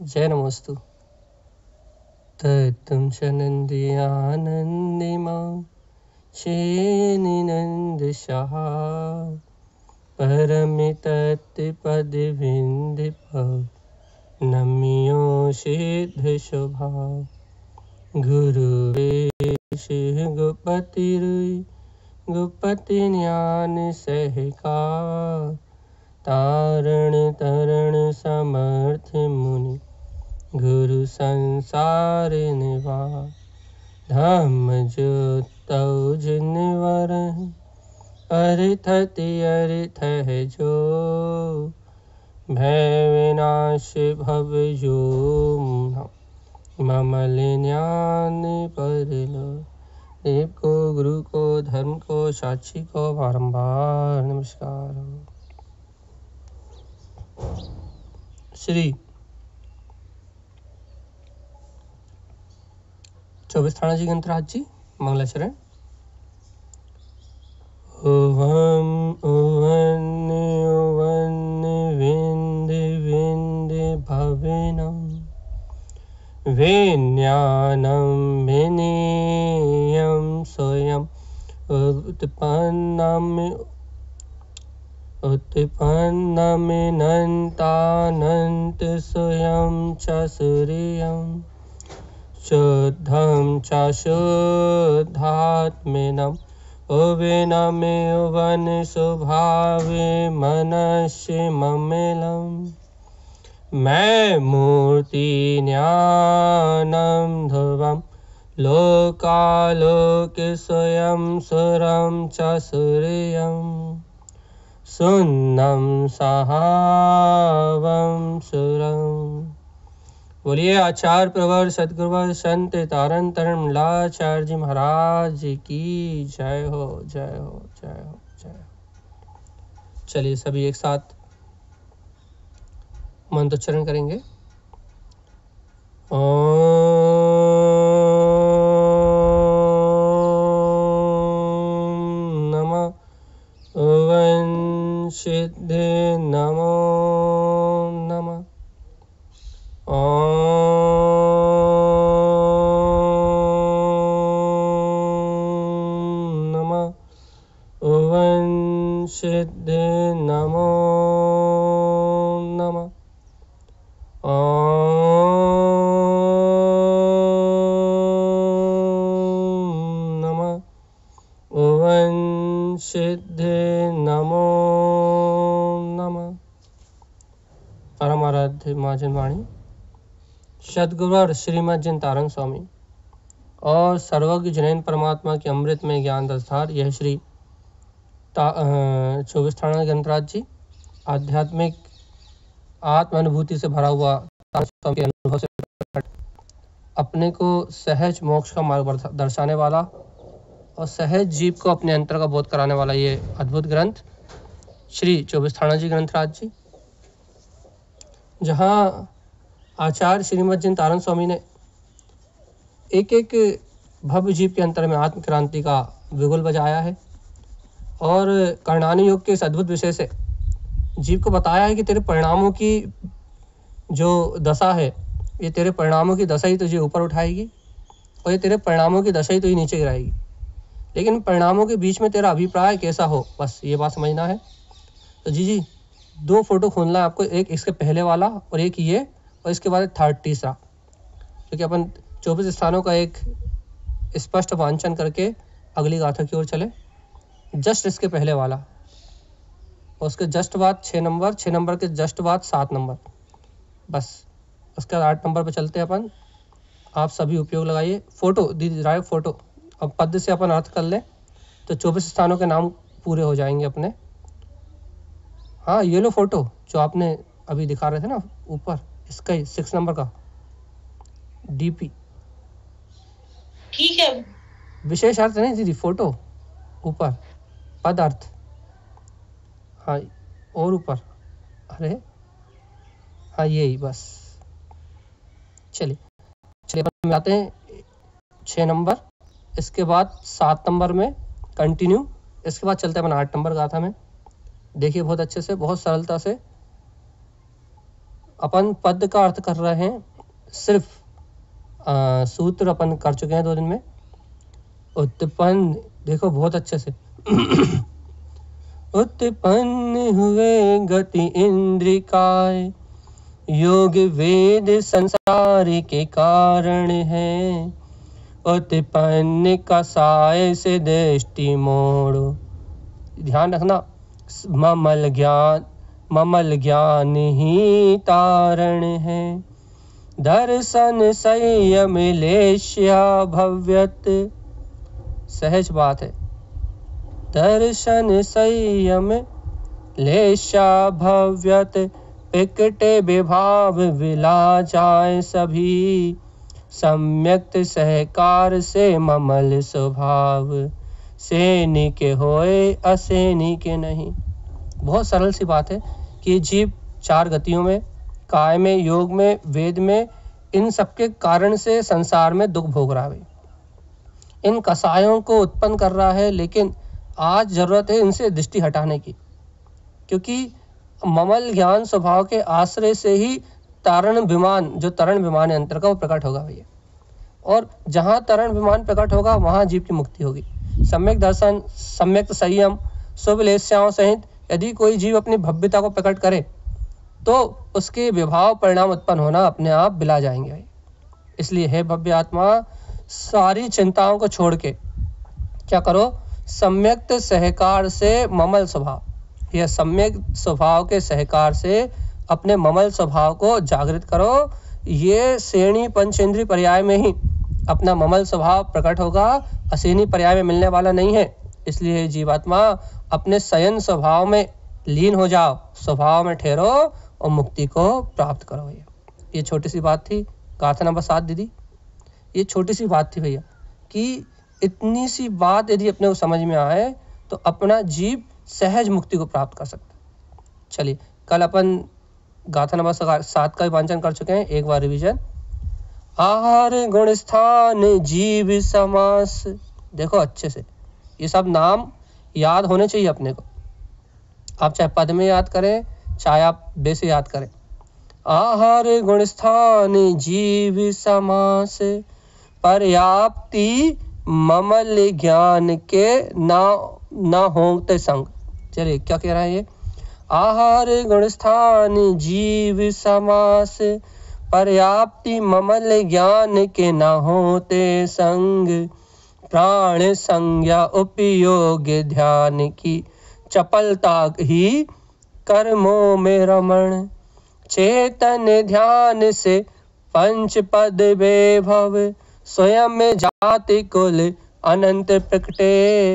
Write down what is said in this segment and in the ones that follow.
जय नमोस्तु। तत्तुं शनन्द्यानन्दिमां शेनिनन्दशः परमितत्पदविन्दिपौ नम्यो सिद्धशोभा गुरुवेशि गोपतिरुई गोपति ज्ञान सहका तारण तरण समर्थ मुनि गुरु संसार निवा धम्म ज्योतौ जिनवर अरिथति अरिथ है जो भय विनाश भव जो ममल ज्ञान पर लो। देव को, गुरु को, धर्म को, साक्षी को बारंबार नमस्कार। श्री 24 थाना जी गंतराज जी मंगलाचरण। ओवम ओवन ओवन विंद विंद भविनम विज्ञानम विनीयम स्वयं उत्पन्नमिनन्तानन्त स्वयं च सूर्यं शुद्धं च शुद्धात्मेनम् उविनमे उवन स्वभावे मनस्य ममिलम् मैं मूर्ति ज्ञानं ध्रुवं लोकालोक स्वयं सुरं च सूर्यं सुन्नं सहावं सुरं। बोलिए आचार्य प्रवर सदगुरुवर संत तारण तरण मलाचार्य जी महाराज की जय हो, जय हो, जय हो, जय हो। चलिए सभी एक साथ मंत्रोच्चारण करेंगे। ओम नमः ओं सिद्धे नमो नमः। ओम नमः ओं सिद्धे नमो नमः। ओम नमः ओं सिद्धे नमो नमः। परमाराध्य माँ जनवाणी सद्गुरु और श्रीमद जन तारंग स्वामी और सर्वज्ञ जैन परमात्मा के अमृत में ज्ञान दस्तार। यह श्री 24 थाना गंतराज जी आध्यात्मिक आत्म अनुभूति से भरा हुआ के अनुभव से अपने को सहज मोक्ष का मार्ग दर्शाने वाला और सहज जीव को अपने अंतर का बोध कराने वाला ये अद्भुत ग्रंथ श्री 24 थाना जी ग्रंथराज जी, जहाँ आचार्य श्रीमद जन तारण स्वामी ने एक एक भव्य जीव के अंतर में आत्म क्रांति का बिगुल बजाया है और कर्णानी योग के इस अद्भुत विषय से जीव को बताया है कि तेरे परिणामों की जो दशा है, ये तेरे परिणामों की दशा ही तुझे ऊपर उठाएगी और ये तेरे परिणामों की दशा ही तुझे नीचे गिराएगी। लेकिन परिणामों के बीच में तेरा अभिप्राय कैसा हो, बस ये बात समझना है। तो जी 2 फोटो खोलना है आपको, एक इसके पहले वाला और एक ये, और इसके बाद थर्ड तीसरा, क्योंकि अपन 24 स्थानों का एक स्पष्ट वांचन करके अगली गाथा की ओर चले। जस्ट इसके पहले वाला और उसके जस्ट बाद 6 नंबर, 6 नंबर के जस्ट बाद 7 नंबर, बस उसके बाद 8 नंबर पे चलते हैं अपन। आप सभी उपयोग लगाइए। फोटो दीदी राय फोटो, अब पद से अपन अर्थ कर ले तो 24 स्थानों के नाम पूरे हो जाएंगे अपने। हाँ ये लो फोटो जो आपने अभी दिखा रहे थे ना ऊपर, इसका ही 6 नंबर का डीपी। ठीक है, विशेष अर्थ नहीं दीदी, फोटो ऊपर पद अर्थ। हाँ और ऊपर, अरे हाँ यही बस। चलिए अपन आते हैं 6 नंबर, इसके बाद 7 नंबर में कंटिन्यू, इसके बाद चलते हैं अपन 8 नंबर गाथा में। देखिए बहुत अच्छे से, बहुत सरलता से अपन पद का अर्थ कर रहे हैं, सिर्फ सूत्र अपन कर चुके हैं 2 दिन में। उत्पन्न, देखो बहुत अच्छे से उत्पन्न हुए गति इंद्रिकाय, योग वेद संसार के कारण है। उत्पन्न कसाय से दृष्टि मोड़ो, ध्यान रखना, ममल ज्ञान ही तारण है। दर्शन संयम लेश्या भव्यत, सहज बात है। दर्शन संयम लेश्या भव्यत, विकटे विभाव विला जाए सभी। सम्यक्त सहकार से ममल स्वभाव, सेनी के होए असेनी के नहीं। बहुत सरल सी बात है कि जीव 4 गतियों में, काय में, योग में, वेद में, इन सबके कारण से संसार में दुख भोग रहा है। इन कसायों को उत्पन्न कर रहा है, लेकिन आज जरूरत है इनसे दृष्टि हटाने की, क्योंकि ममल ज्ञान स्वभाव के आश्रय से ही तारण विमान, जो तरण विमान है अंतर का, वो प्रकट होगा भैया। और जहाँ तरण विमान प्रकट होगा वहाँ जीव की मुक्ति होगी। सम्यक दर्शन, सम्यक संयम, शुभ लेस्याओं सहित यदि कोई जीव अपनी भव्यता को प्रकट करे तो उसके विभाव परिणाम उत्पन्न होना अपने आप बिला जाएंगे भाई। इसलिए हे भव्य आत्मा, सारी चिंताओं को छोड़ के क्या करो, सम्यक सहकार से ममल स्वभाव, यह सम्यक स्वभाव के सहकार से अपने ममल स्वभाव को जागृत करो। ये श्रेणी पंचेंद्रीय पर्याय में ही अपना ममल स्वभाव प्रकट होगा, असेनी पर्याय में मिलने वाला नहीं है। इसलिए जीवात्मा अपने शयन स्वभाव में लीन हो जाओ, स्वभाव में ठहरो और मुक्ति को प्राप्त करो भैया। ये छोटी सी बात थी, गाथा नंबर 7 दीदी, ये छोटी सी बात थी भैया, कि इतनी सी बात यदि अपने को समझ में आए तो अपना जीव सहज मुक्ति को प्राप्त कर सकता है। चलिए, कल अपन गाथा नंबर 7 का वांचन कर चुके हैं, एक बार रिवीजन। आहार गुण स्थान जीव समास, देखो अच्छे से, ये सब नाम याद होने चाहिए अपने को। आप चाहे पद में याद करें, चाहे आप बे से याद करें। आहार गुण स्थान जीव समास, पर्याप्ति ममल ज्ञान के ना होते संग। चलिए क्या कह रहा है ये, आहार गुण स्थान जीव समास, पर्याप्ति ममल ज्ञान के न होते संग। प्राण संज्ञा उपयोग ध्यान की, चपलता ही कर्मों में रमण। चेतन ध्यान से पंच पद वैभव, स्वयं जाति कुल अनंत प्रकटे।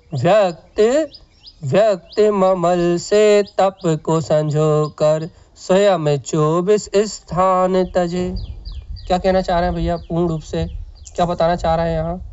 व्यक्त ममल से तप को संजो कर, स्वयं 24 स्थान तजे। क्या कहना चाह रहे हैं भैया, पूर्ण रूप से क्या बताना चाह रहे हैं यहाँ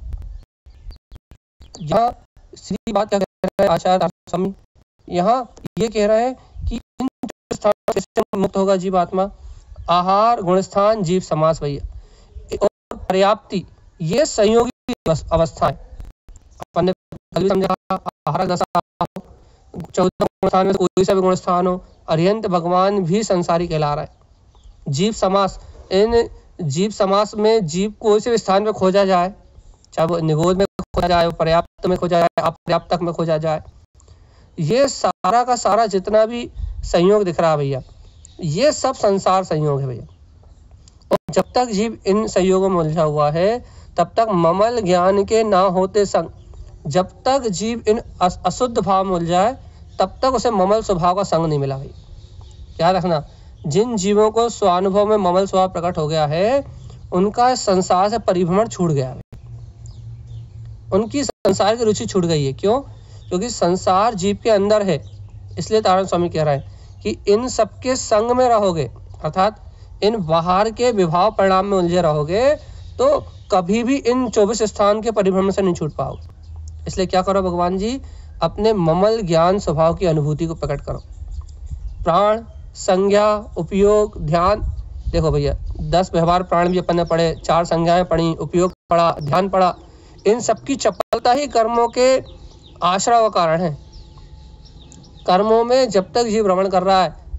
सीधी बात क्या कह रहे हैं आचार्य स्वामी, यहाँ ये कह रहे हैं कि इन स्थानों से मुक्त होगा जीवात्मा। आहार गुणस्थान जीव समास भैया, और पर्याप्ति ये संयोगी अवस्था है। अपन ने कल समझा, आहार दशा 14 गुणस्थान में कोई सा भी गुणस्थान हो, अर्यंत भगवान भी संसारी कहला रहा है। जीव समास, इन जीव समास में जीव कोई से स्थान में खोजा जाए, चाहे वो निगोद में खोजा जाए, पर्याप्त में खोजा जाए, अपर्याप्तक में खोजा जाए, ये सारा का सारा जितना भी संयोग दिख रहा है भैया, ये सब संसार संयोग है भैया। और जब तक जीव इन संयोगों में उलझा हुआ है, तब तक ममल ज्ञान के ना होते संग, जब तक जीव इन अशुद्ध भाव में उलझा है, तब तक उसे ममल स्वभाव का संग नहीं मिला भाई। याद रखना, जिन जीवों को स्वानुभव में ममल स्वभाव प्रकट हो गया है, उनका संसार से परिभ्रमण छूट गया है, उनकी संसार की रुचि छूट गई है। क्यों? क्योंकि संसार जीव के अंदर है। इसलिए तारण स्वामी कह रहा है कि इन सबके संग में रहोगे, अर्थात इन बाहर के विभाव परिणाम में उलझे रहोगे, तो कभी भी इन 24 स्थान के परिभ्रमण से नहीं छूट पाओगे। इसलिए क्या करो भगवान जी, अपने ममल ज्ञान स्वभाव की अनुभूति को प्रकट करो। प्राण, संज्ञा, उपयोग, ध्यान, देखो भैया 10 व्यवहार प्राण भी अपन ने पढ़े, 4 संज्ञाएं पढ़ी, उपयोग पढ़ा, ध्यान पढ़ा। इन सबकी चपलता ही कर्मों के आश्रय का कारण है। कर्मों में जब तक जीव भ्रमण कर रहा है,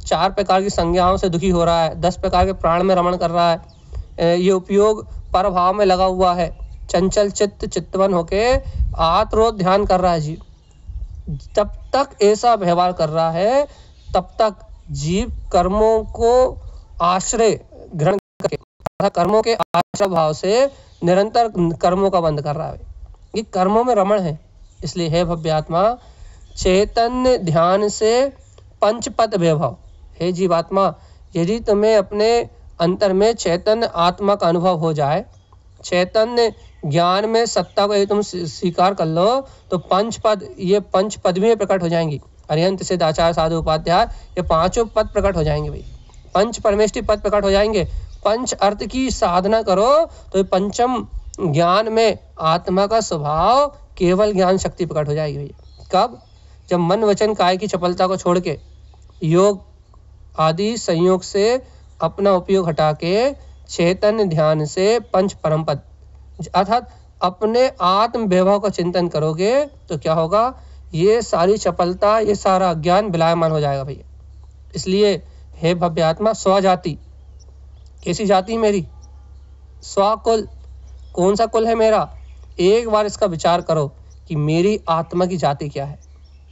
4 प्रकार की संज्ञाओं से दुखी हो रहा है, 10 प्रकार के प्राण में रमण कर रहा है, ये उपयोग पर भाव में लगा हुआ है, चंचल चित्तवन होके आत्रोध ध्यान कर रहा है जीव, तब तक ऐसा व्यवहार कर रहा है, तब तक जीव कर्मों को आश्रय ग्रहण करके, कर्मों के आश्रय भाव से निरंतर कर्मों का बंध कर रहा है। ये कर्मों में रमण है। इसलिए हे भव्यात्मा, चैतन्य ध्यान से पंचपद वैभव, हे जीवात्मा, यदि तुम्हें अपने अंतर में चैतन्य आत्मा का अनुभव हो जाए, चैतन्य ज्ञान में सत्ता को यदि तुम स्वीकार कर लो, तो पंचपद, ये पंचपद में प्रकट हो जाएंगी। अरिहंत सिद्ध आचार्य साधु उपाध्याय, ये 5 पद प्रकट हो जाएंगे भाई, पंच परमेष्टि पद प्रकट हो जाएंगे। पंच अर्थ की साधना करो तो पंचम ज्ञान में आत्मा का स्वभाव केवल ज्ञान शक्ति प्रकट हो जाएगी भैया। कब? जब मन वचन काय की चपलता को छोड़ के योग आदि संयोग से अपना उपयोग हटा के चैतन्य ध्यान से पंच परम पद अर्थात अपने आत्म वैभव का चिंतन करोगे तो क्या होगा, ये सारी चपलता, ये सारा ज्ञान विलायमान हो जाएगा भैया। इसलिए हे भव्यात्मा, स्वजाति, कैसी जाति मेरी? स्वकुल, कौन सा कुल है मेरा? एक बार इसका विचार करो कि मेरी आत्मा की जाति क्या है।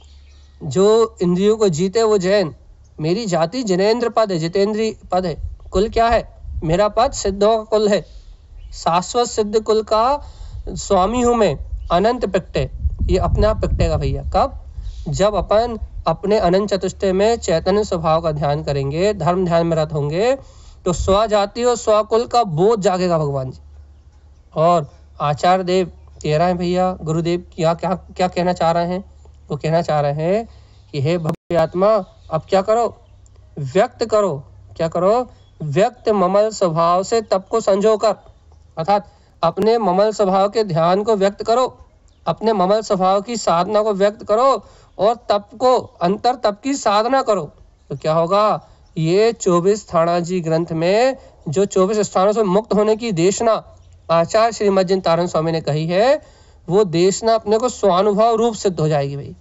जो इंद्रियों को जीते वो जैन, मेरी जाति जिनेंद्र पद है, जितेंद्री पद है। कुल क्या है? मेरा पद सिद्धों का कुल है, शाश्वत सिद्ध कुल का स्वामी हूं मैं, अनंत प्रकटे, ये अपने आप प्रकटेगा भैया। कब? जब अपन अपने अनंत चतुष्टय में चैतन्य स्वभाव का ध्यान करेंगे, धर्म ध्यान में रत होंगे, तो स्वजाति और स्वकुल का बोध जागेगा भगवान जी। और आचार्य देव कह रहे हैं भैया, गुरुदेव क्या क्या क्या कहना चाह रहे हैं? वो कहना चाह रहे हैं कि हे भव्य आत्मा, अब क्या करो? व्यक्त करो। क्या करो? व्यक्त ममल स्वभाव से तप को संजो कर, अर्थात अपने ममल स्वभाव के ध्यान को व्यक्त करो, अपने ममल स्वभाव की साधना को व्यक्त करो और तप को, अंतर तप की साधना करो। तो क्या होगा? ये 24 थाणाजी ग्रंथ में जो 24 स्थानों से मुक्त होने की देशना आचार्य श्रीमद् तारण स्वामी ने कही है, वो देशना अपने को स्वानुभव रूप सिद्ध हो जाएगी भाई।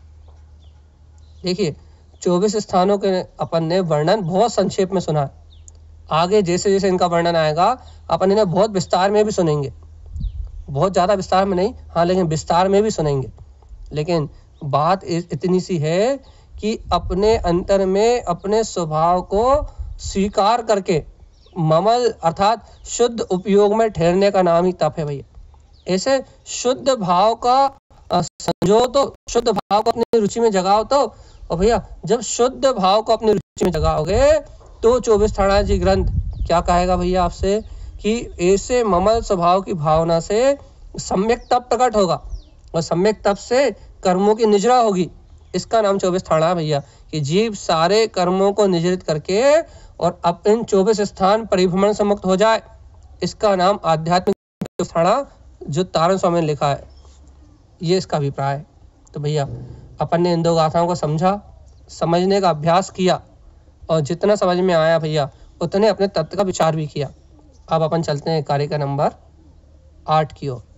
देखिए 24 स्थानों के अपन ने वर्णन बहुत संक्षेप में सुना है, आगे जैसे जैसे इनका वर्णन आएगा अपन इन्हें बहुत विस्तार में भी सुनेंगे, बहुत ज़्यादा विस्तार में नहीं, हाँ लेकिन विस्तार में भी सुनेंगे। लेकिन बात इतनी सी है कि अपने अंतर में अपने स्वभाव को स्वीकार करके ममल अर्थात शुद्ध उपयोग में ठहरने का नाम ही तप है भैया। ऐसे शुद्ध भाव का संजो, तो शुद्ध भाव को अपनी रुचि में जगाओ। तो और भैया जब शुद्ध भाव को अपनी रुचि में जगाओगे तो 24 थाणाजी ग्रंथ क्या कहेगा भैया आपसे कि ऐसे ममल स्वभाव की भावना से सम्यक तप प्रकट होगा और सम्यक तप से कर्मों की निजरा होगी। इसका नाम 24 थाना भैया, कि जीव सारे कर्मों को निजरित करके और अब इन 24 स्थान परिभ्रमण से मुक्त हो जाए। इसका नाम आध्यात्मिक थाना जो तारण स्वामी ने लिखा है, ये इसका अभिप्राय है। तो भैया अपन ने इन 2 गाथाओं को समझा, समझने का अभ्यास किया और जितना समझ में आया भैया उतने अपने तत्व का विचार भी किया। अब अपन चलते हैं कार्य का नंबर 8 की ओर।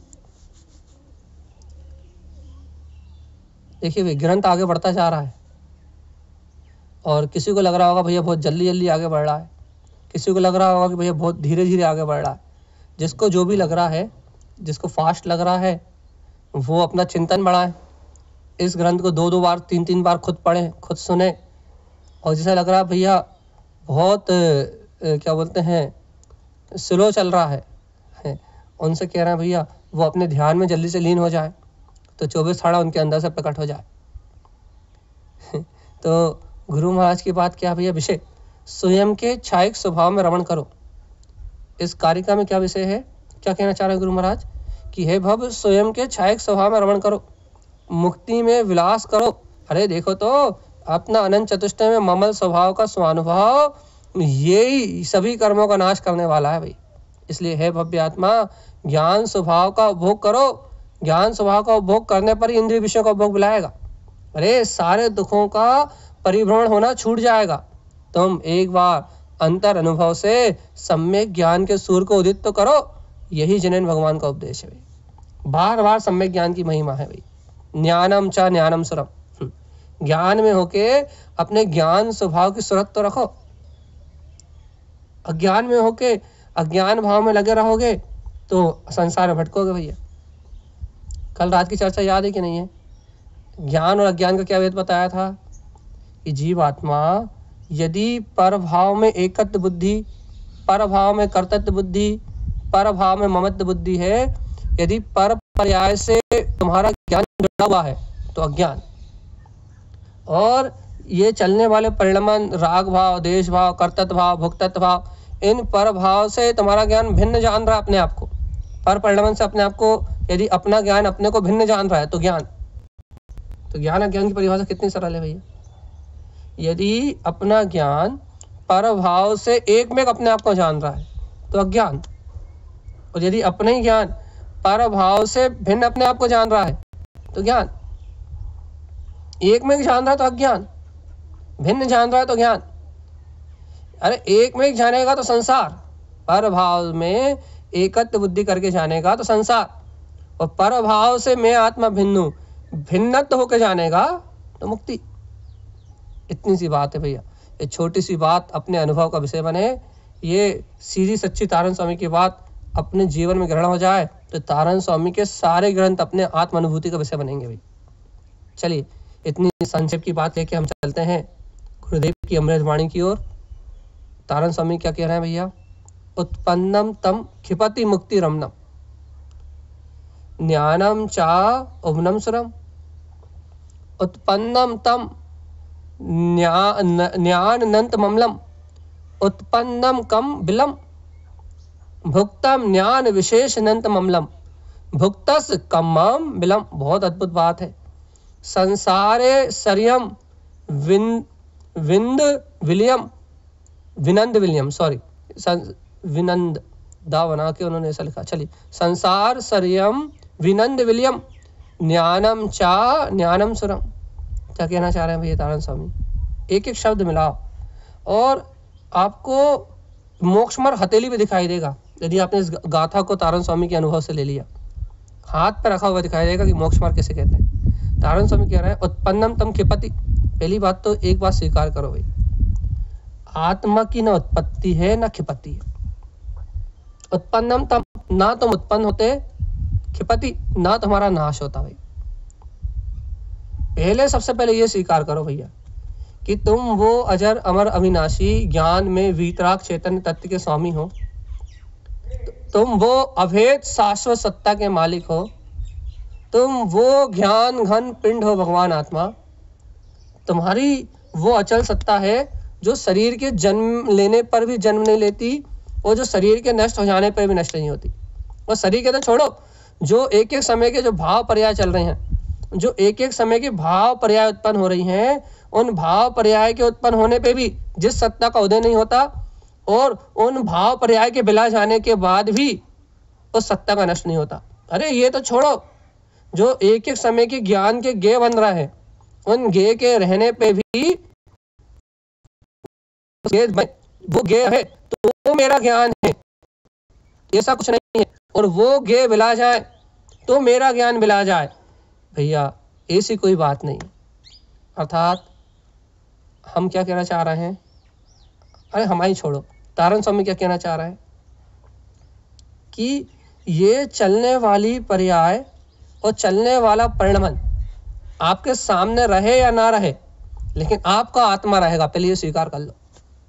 देखिए भाई ग्रंथ आगे बढ़ता जा रहा है और किसी को लग रहा होगा भैया बहुत जल्दी जल्दी आगे बढ़ रहा है, किसी को लग रहा होगा कि भैया बहुत धीरे धीरे आगे बढ़ रहा है। जिसको जो भी लग रहा है, जिसको फास्ट लग रहा है वो अपना चिंतन बढ़ाए, इस ग्रंथ को 2-2 बार 3-3 बार खुद पढ़ें, खुद सुने। और जिसे लग रहा है भैया बहुत क्या बोलते हैं स्लो चल रहा है, उनसे कह रहे हैं भैया वो अपने ध्यान में जल्दी से लीन हो जाए तो 24 थाना उनके अंदर से प्रकट हो जाए। तो गुरु महाराज की बात क्या भैया? विषय स्वयं के छायक स्वभाव में रमण करो। इस कारिका में क्या विषय है? क्या कहना चाह रहे हैं गुरु महाराज कि हे भव स्वयं के छायक स्वभाव में रमण करो, मुक्ति में विलास करो। अरे देखो तो अपना अनंत चतुष्टय में ममल स्वभाव का स्वानुभव यही सभी कर्मों का नाश करने वाला है भाई। इसलिए हे भव्य आत्मा, ज्ञान स्वभाव का उपभोग करो। ज्ञान स्वभाव का उपभोग करने पर ही इंद्रिय विषयों का उपभोग बुलाएगा। अरे सारे दुखों का परिभ्रमण होना छूट जाएगा। तुम एक बार अंतर अनुभव से सम्यक ज्ञान के सूर्य को उदित तो करो। यही जिनेन भगवान का उपदेश है भाई। बार बार सम्यक ज्ञान की महिमा है भाई। ज्ञानम च ज्ञानम सुरम, ज्ञान में होके अपने ज्ञान स्वभाव की सूरत तो रखो। अज्ञान में होके अज्ञान भाव में लगे रहोगे तो संसार में भटकोगे भैया। कल रात की चर्चा याद है कि नहीं है? ज्ञान और अज्ञान का क्या भेद बताया था कि जीवात्मा यदि पर भाव में एकत्व बुद्धि, पर भाव में कर्तव्य बुद्धि, पर भाव में ममत्व बुद्धि है, यदि पर पर्याय से तुम्हारा ज्ञान जुड़ा हुआ है तो अज्ञान, और ये चलने वाले परिणमन राग भाव, देश भाव, कर्तव्य भाव, भुक्तत्व भाव, इन पर भाव से तुम्हारा ज्ञान भिन्न जान रहा है अपने आप को। पर परिणमन से अपने आप को यदि अपना ज्ञान अपने को भिन्न जान रहा है तो ज्ञान। तो ज्ञान अज्ञान की परिभाषा कितनी सरल है भैया। यदि अपना ज्ञान पर भाव से एक में अपने आप को जान रहा है तो अज्ञान, और यदि अपने ही ज्ञान पर भाव से भिन्न अपने आप को जान रहा है तो ज्ञान। एक में जान रहा है तो अज्ञान, भिन्न जान रहा है तो ज्ञान। अरे एक में जानेगा तो संसार, पर भाव में एकत्व बुद्धि करके जानेगा तो संसार, और पर भाव से मैं आत्मा भिन्न भिन्नत्व होकर जानेगा तो मुक्ति। इतनी सी बात है भैया। ये छोटी सी बात अपने अनुभव का विषय बने, ये सीधी सच्ची तारण स्वामी की बात अपने जीवन में ग्रहण हो जाए तो तारण स्वामी के सारे ग्रंथ अपने आत्म अनुभूति का विषय बनेंगे भाई। चलिए इतनी संक्षेप की बात लेके हम चलते हैं गुरुदेव की अमृत वाणी की ओर। तारण स्वामी क्या कह रहे हैं भैया? उत्पन्नम तम क्षिपति मुक्ति रमनम ज्ञानम चा उभनम सुरम। उत्पन्नम तम ज्ञाननंत ममलम उत्पन्नम कम बिलम भुक्तम ज्ञान विशेष नंत ममलम भुक्तस कमम बिलम। बहुत अद्भुत बात है। संसारे सरियम विंद विलियम विनंद विलियम, सॉरी विनंद दा बना के उन्होंने ऐसा लिखा। चलिए, संसार सरियम विनंद विलियम ज्ञानम चा ज्ञानम सुरम। क्या कहना चाह रहे हैं भैया तारण स्वामी? एक एक शब्द मिलाओ और आपको मोक्षमर हथेली भी दिखाई देगा। यदि आपने इस गाथा को तारण स्वामी के अनुभव से ले लिया, हाथ पर रखा हुआ दिखाई देगा कि मोक्षमर किसे कहते हैं। तारण स्वामी कह रहे हैं उत्पन्नम तम क्षिपति। पहली बात तो एक बात स्वीकार करो भाई, आत्मा की न उत्पत्ति है न क्षिपति है। उत्पन्नम तम, ना तुम उत्पन्न होते, क्षिपति ना तुम्हारा नाश होता भाई। पहले सबसे पहले ये स्वीकार करो भैया कि तुम वो अजर अमर अविनाशी ज्ञान में वीतराग चैतन्य तत्व के स्वामी हो। तुम वो अभेद शाश्वत सत्ता के मालिक हो। तुम वो ज्ञान घन पिंड हो भगवान आत्मा। तुम्हारी वो अचल सत्ता है जो शरीर के जन्म लेने पर भी जन्म नहीं लेती और जो शरीर के नष्ट हो जाने पर भी नष्ट नहीं होती। और शरीर के तो छोड़ो, जो एक एक समय के जो भाव पर्याय चल रहे हैं, जो एक एक समय के भाव पर्याय उत्पन्न हो रही हैं, उन भाव पर्याय के उत्पन्न होने पे भी जिस सत्ता का उदय नहीं होता और उन भाव पर्याय के बिला जाने के बाद भी उस सत्ता का नष्ट नहीं होता। अरे ये तो छोड़ो, जो एक एक समय के ज्ञान के गे बन रहा है, उन गे के रहने पे भी वो गे है तो वो मेरा ज्ञान है, ऐसा कुछ नहीं है। और वो गे बिला जाए तो मेरा ज्ञान बिला जाए भैया, ऐसी कोई बात नहीं। अर्थात हम क्या कहना चाह रहे हैं? अरे हमारी छोड़ो, तारण स्वामी क्या कहना चाह रहे हैं कि ये चलने वाली पर्याय और चलने वाला परिणमन आपके सामने रहे या ना रहे, लेकिन आपका आत्मा रहेगा। पहले ये स्वीकार कर लो।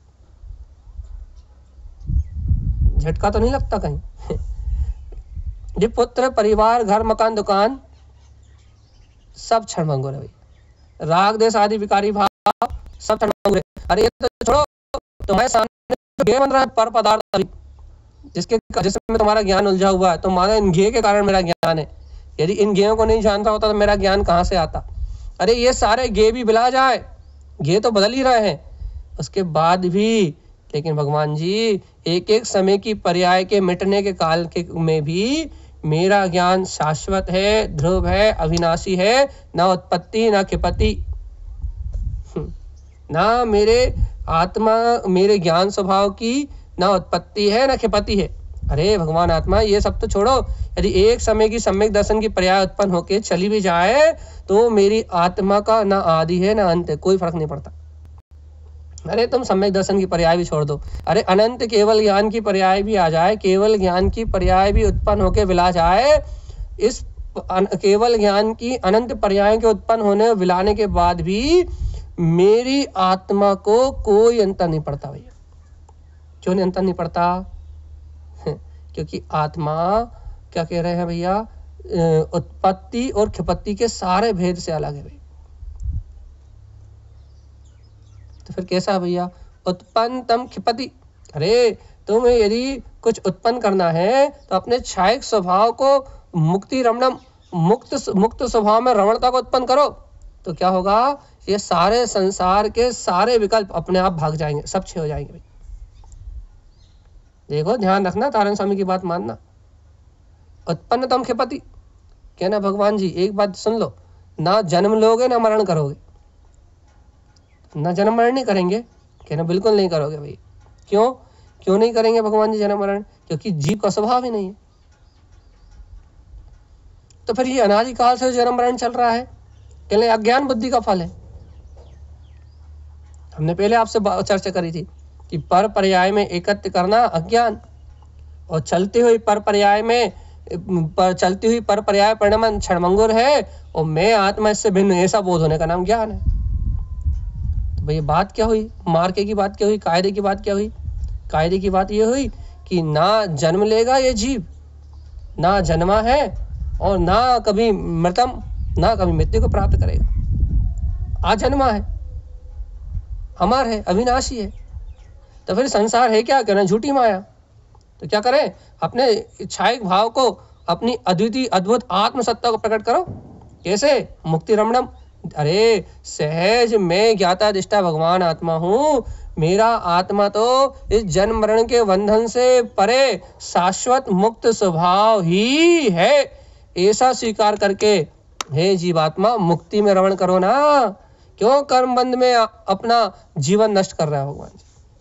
झटका तो नहीं लगता कहीं? ये पुत्र परिवार घर मकान दुकान सब क्षणभंगुर है भाई। राग देश आदि विकारी भाव सब क्षणभंगुर है। अरे ये तो छोड़ो, तुम्हारे सामने गे बन रहा है पर पदार्थ अभी, जिसमें तुम्हारा ज्ञान उलझा हुआ है। तो मानो इन गे के कारण मेरा ज्ञान है। यदि इन गेयों को नहीं जानता होता तो मेरा ज्ञान कहाँ से आता? अरे ये सारे गे भी बिला जाए, गे तो बदल ही रहे हैं, उसके बाद भी लेकिन भगवान जी एक एक समय की पर्याय के मिटने के काल के में भी मेरा ज्ञान शाश्वत है, ध्रुव है, अविनाशी है, ना उत्पत्ति ना क्षिपति। ना मेरे आत्मा मेरे ज्ञान स्वभाव की ना उत्पत्ति है ना क्षिपति है। अरे भगवान आत्मा, ये सब तो छोड़ो, यदि एक समय की सम्यक दर्शन की पर्याय उत्पन्न होके चली भी जाए तो मेरी आत्मा का ना आदि है ना अंत है, कोई फर्क नहीं पड़ता। अरे तुम सम्यक दर्शन की पर्याय भी छोड़ दो, अरे अनंत केवल ज्ञान की पर्याय भी आ जाए, केवल ज्ञान की पर्याय भी उत्पन्न होके विला जाए, इस केवल ज्ञान की अनंत पर्याय के उत्पन्न होने और विलाने के बाद भी मेरी आत्मा को कोई अंतर नहीं पड़ता भैया। क्यों नहीं अंतर नहीं पड़ता? क्योंकि आत्मा क्या कह रहे हैं भैया, उत्पत्ति और क्षिपत्ति के सारे भेद से अलग है भैया। तो फिर कैसा भैया? उत्पन्न तम क्षिपति। अरे तुम्हें यदि कुछ उत्पन्न करना है तो अपने क्षायक स्वभाव को मुक्ति रमणम, मुक्त स्वभाव में रमणता को उत्पन्न करो, तो क्या होगा? ये सारे संसार के सारे विकल्प अपने आप भाग जाएंगे, सब छह हो जाएंगे भाई। देखो ध्यान रखना, तारण स्वामी की बात मानना। उत्पन्न तम क्षिपति कहना, भगवान जी एक बात सुन लो, ना जन्म लोगे ना मरण करोगे। ना जन्म मरण नहीं करेंगे? कहना बिल्कुल नहीं करोगे भाई। क्यों नहीं करेंगे भगवान जी जन्म मरण? क्योंकि जीव का स्वभाव ही नहीं है। तो फिर ये अनादिकाल से जन्म मरण चल रहा है, कहने अज्ञान बुद्धि का फल है। हमने पहले आपसे चर्चा करी थी कि पर पर्याय में एकत्व करना अज्ञान, और चलती हुई पर पर्याय परिणाम क्षणभंगुर है, और मैं आत्मा इससे भिन्न, ऐसा बोध होने का नाम ज्ञान है। तो भाई बात क्या हुई? मार्के की बात क्या हुई? कायदे की बात क्या हुई? कायदे की बात ये हुई कि ना जन्म लेगा ये जीव, ना जन्मा है और ना कभी मृतम, ना कभी मृत्यु को प्राप्त करेगा। आजन्मा है, अमर है, अविनाशी है। तो फिर संसार है क्या? कहना झूठी माया। तो क्या करें? अपने इच्छायक भाव को, अपनी अद्वितीय अद्भुत आत्मसत्ता को प्रकट करो। कैसे? मुक्ति रमणम। अरे सहज मैं ज्ञाता दिष्टा भगवान आत्मा हूँ, मेरा आत्मा तो इस जन्म मरण के बंधन से परे शाश्वत मुक्त स्वभाव ही है, ऐसा स्वीकार करके हे जीवात्मा मुक्ति में रमण करो ना। क्यों कर्म बंध में अपना जीवन नष्ट कर रहा है भगवान जी?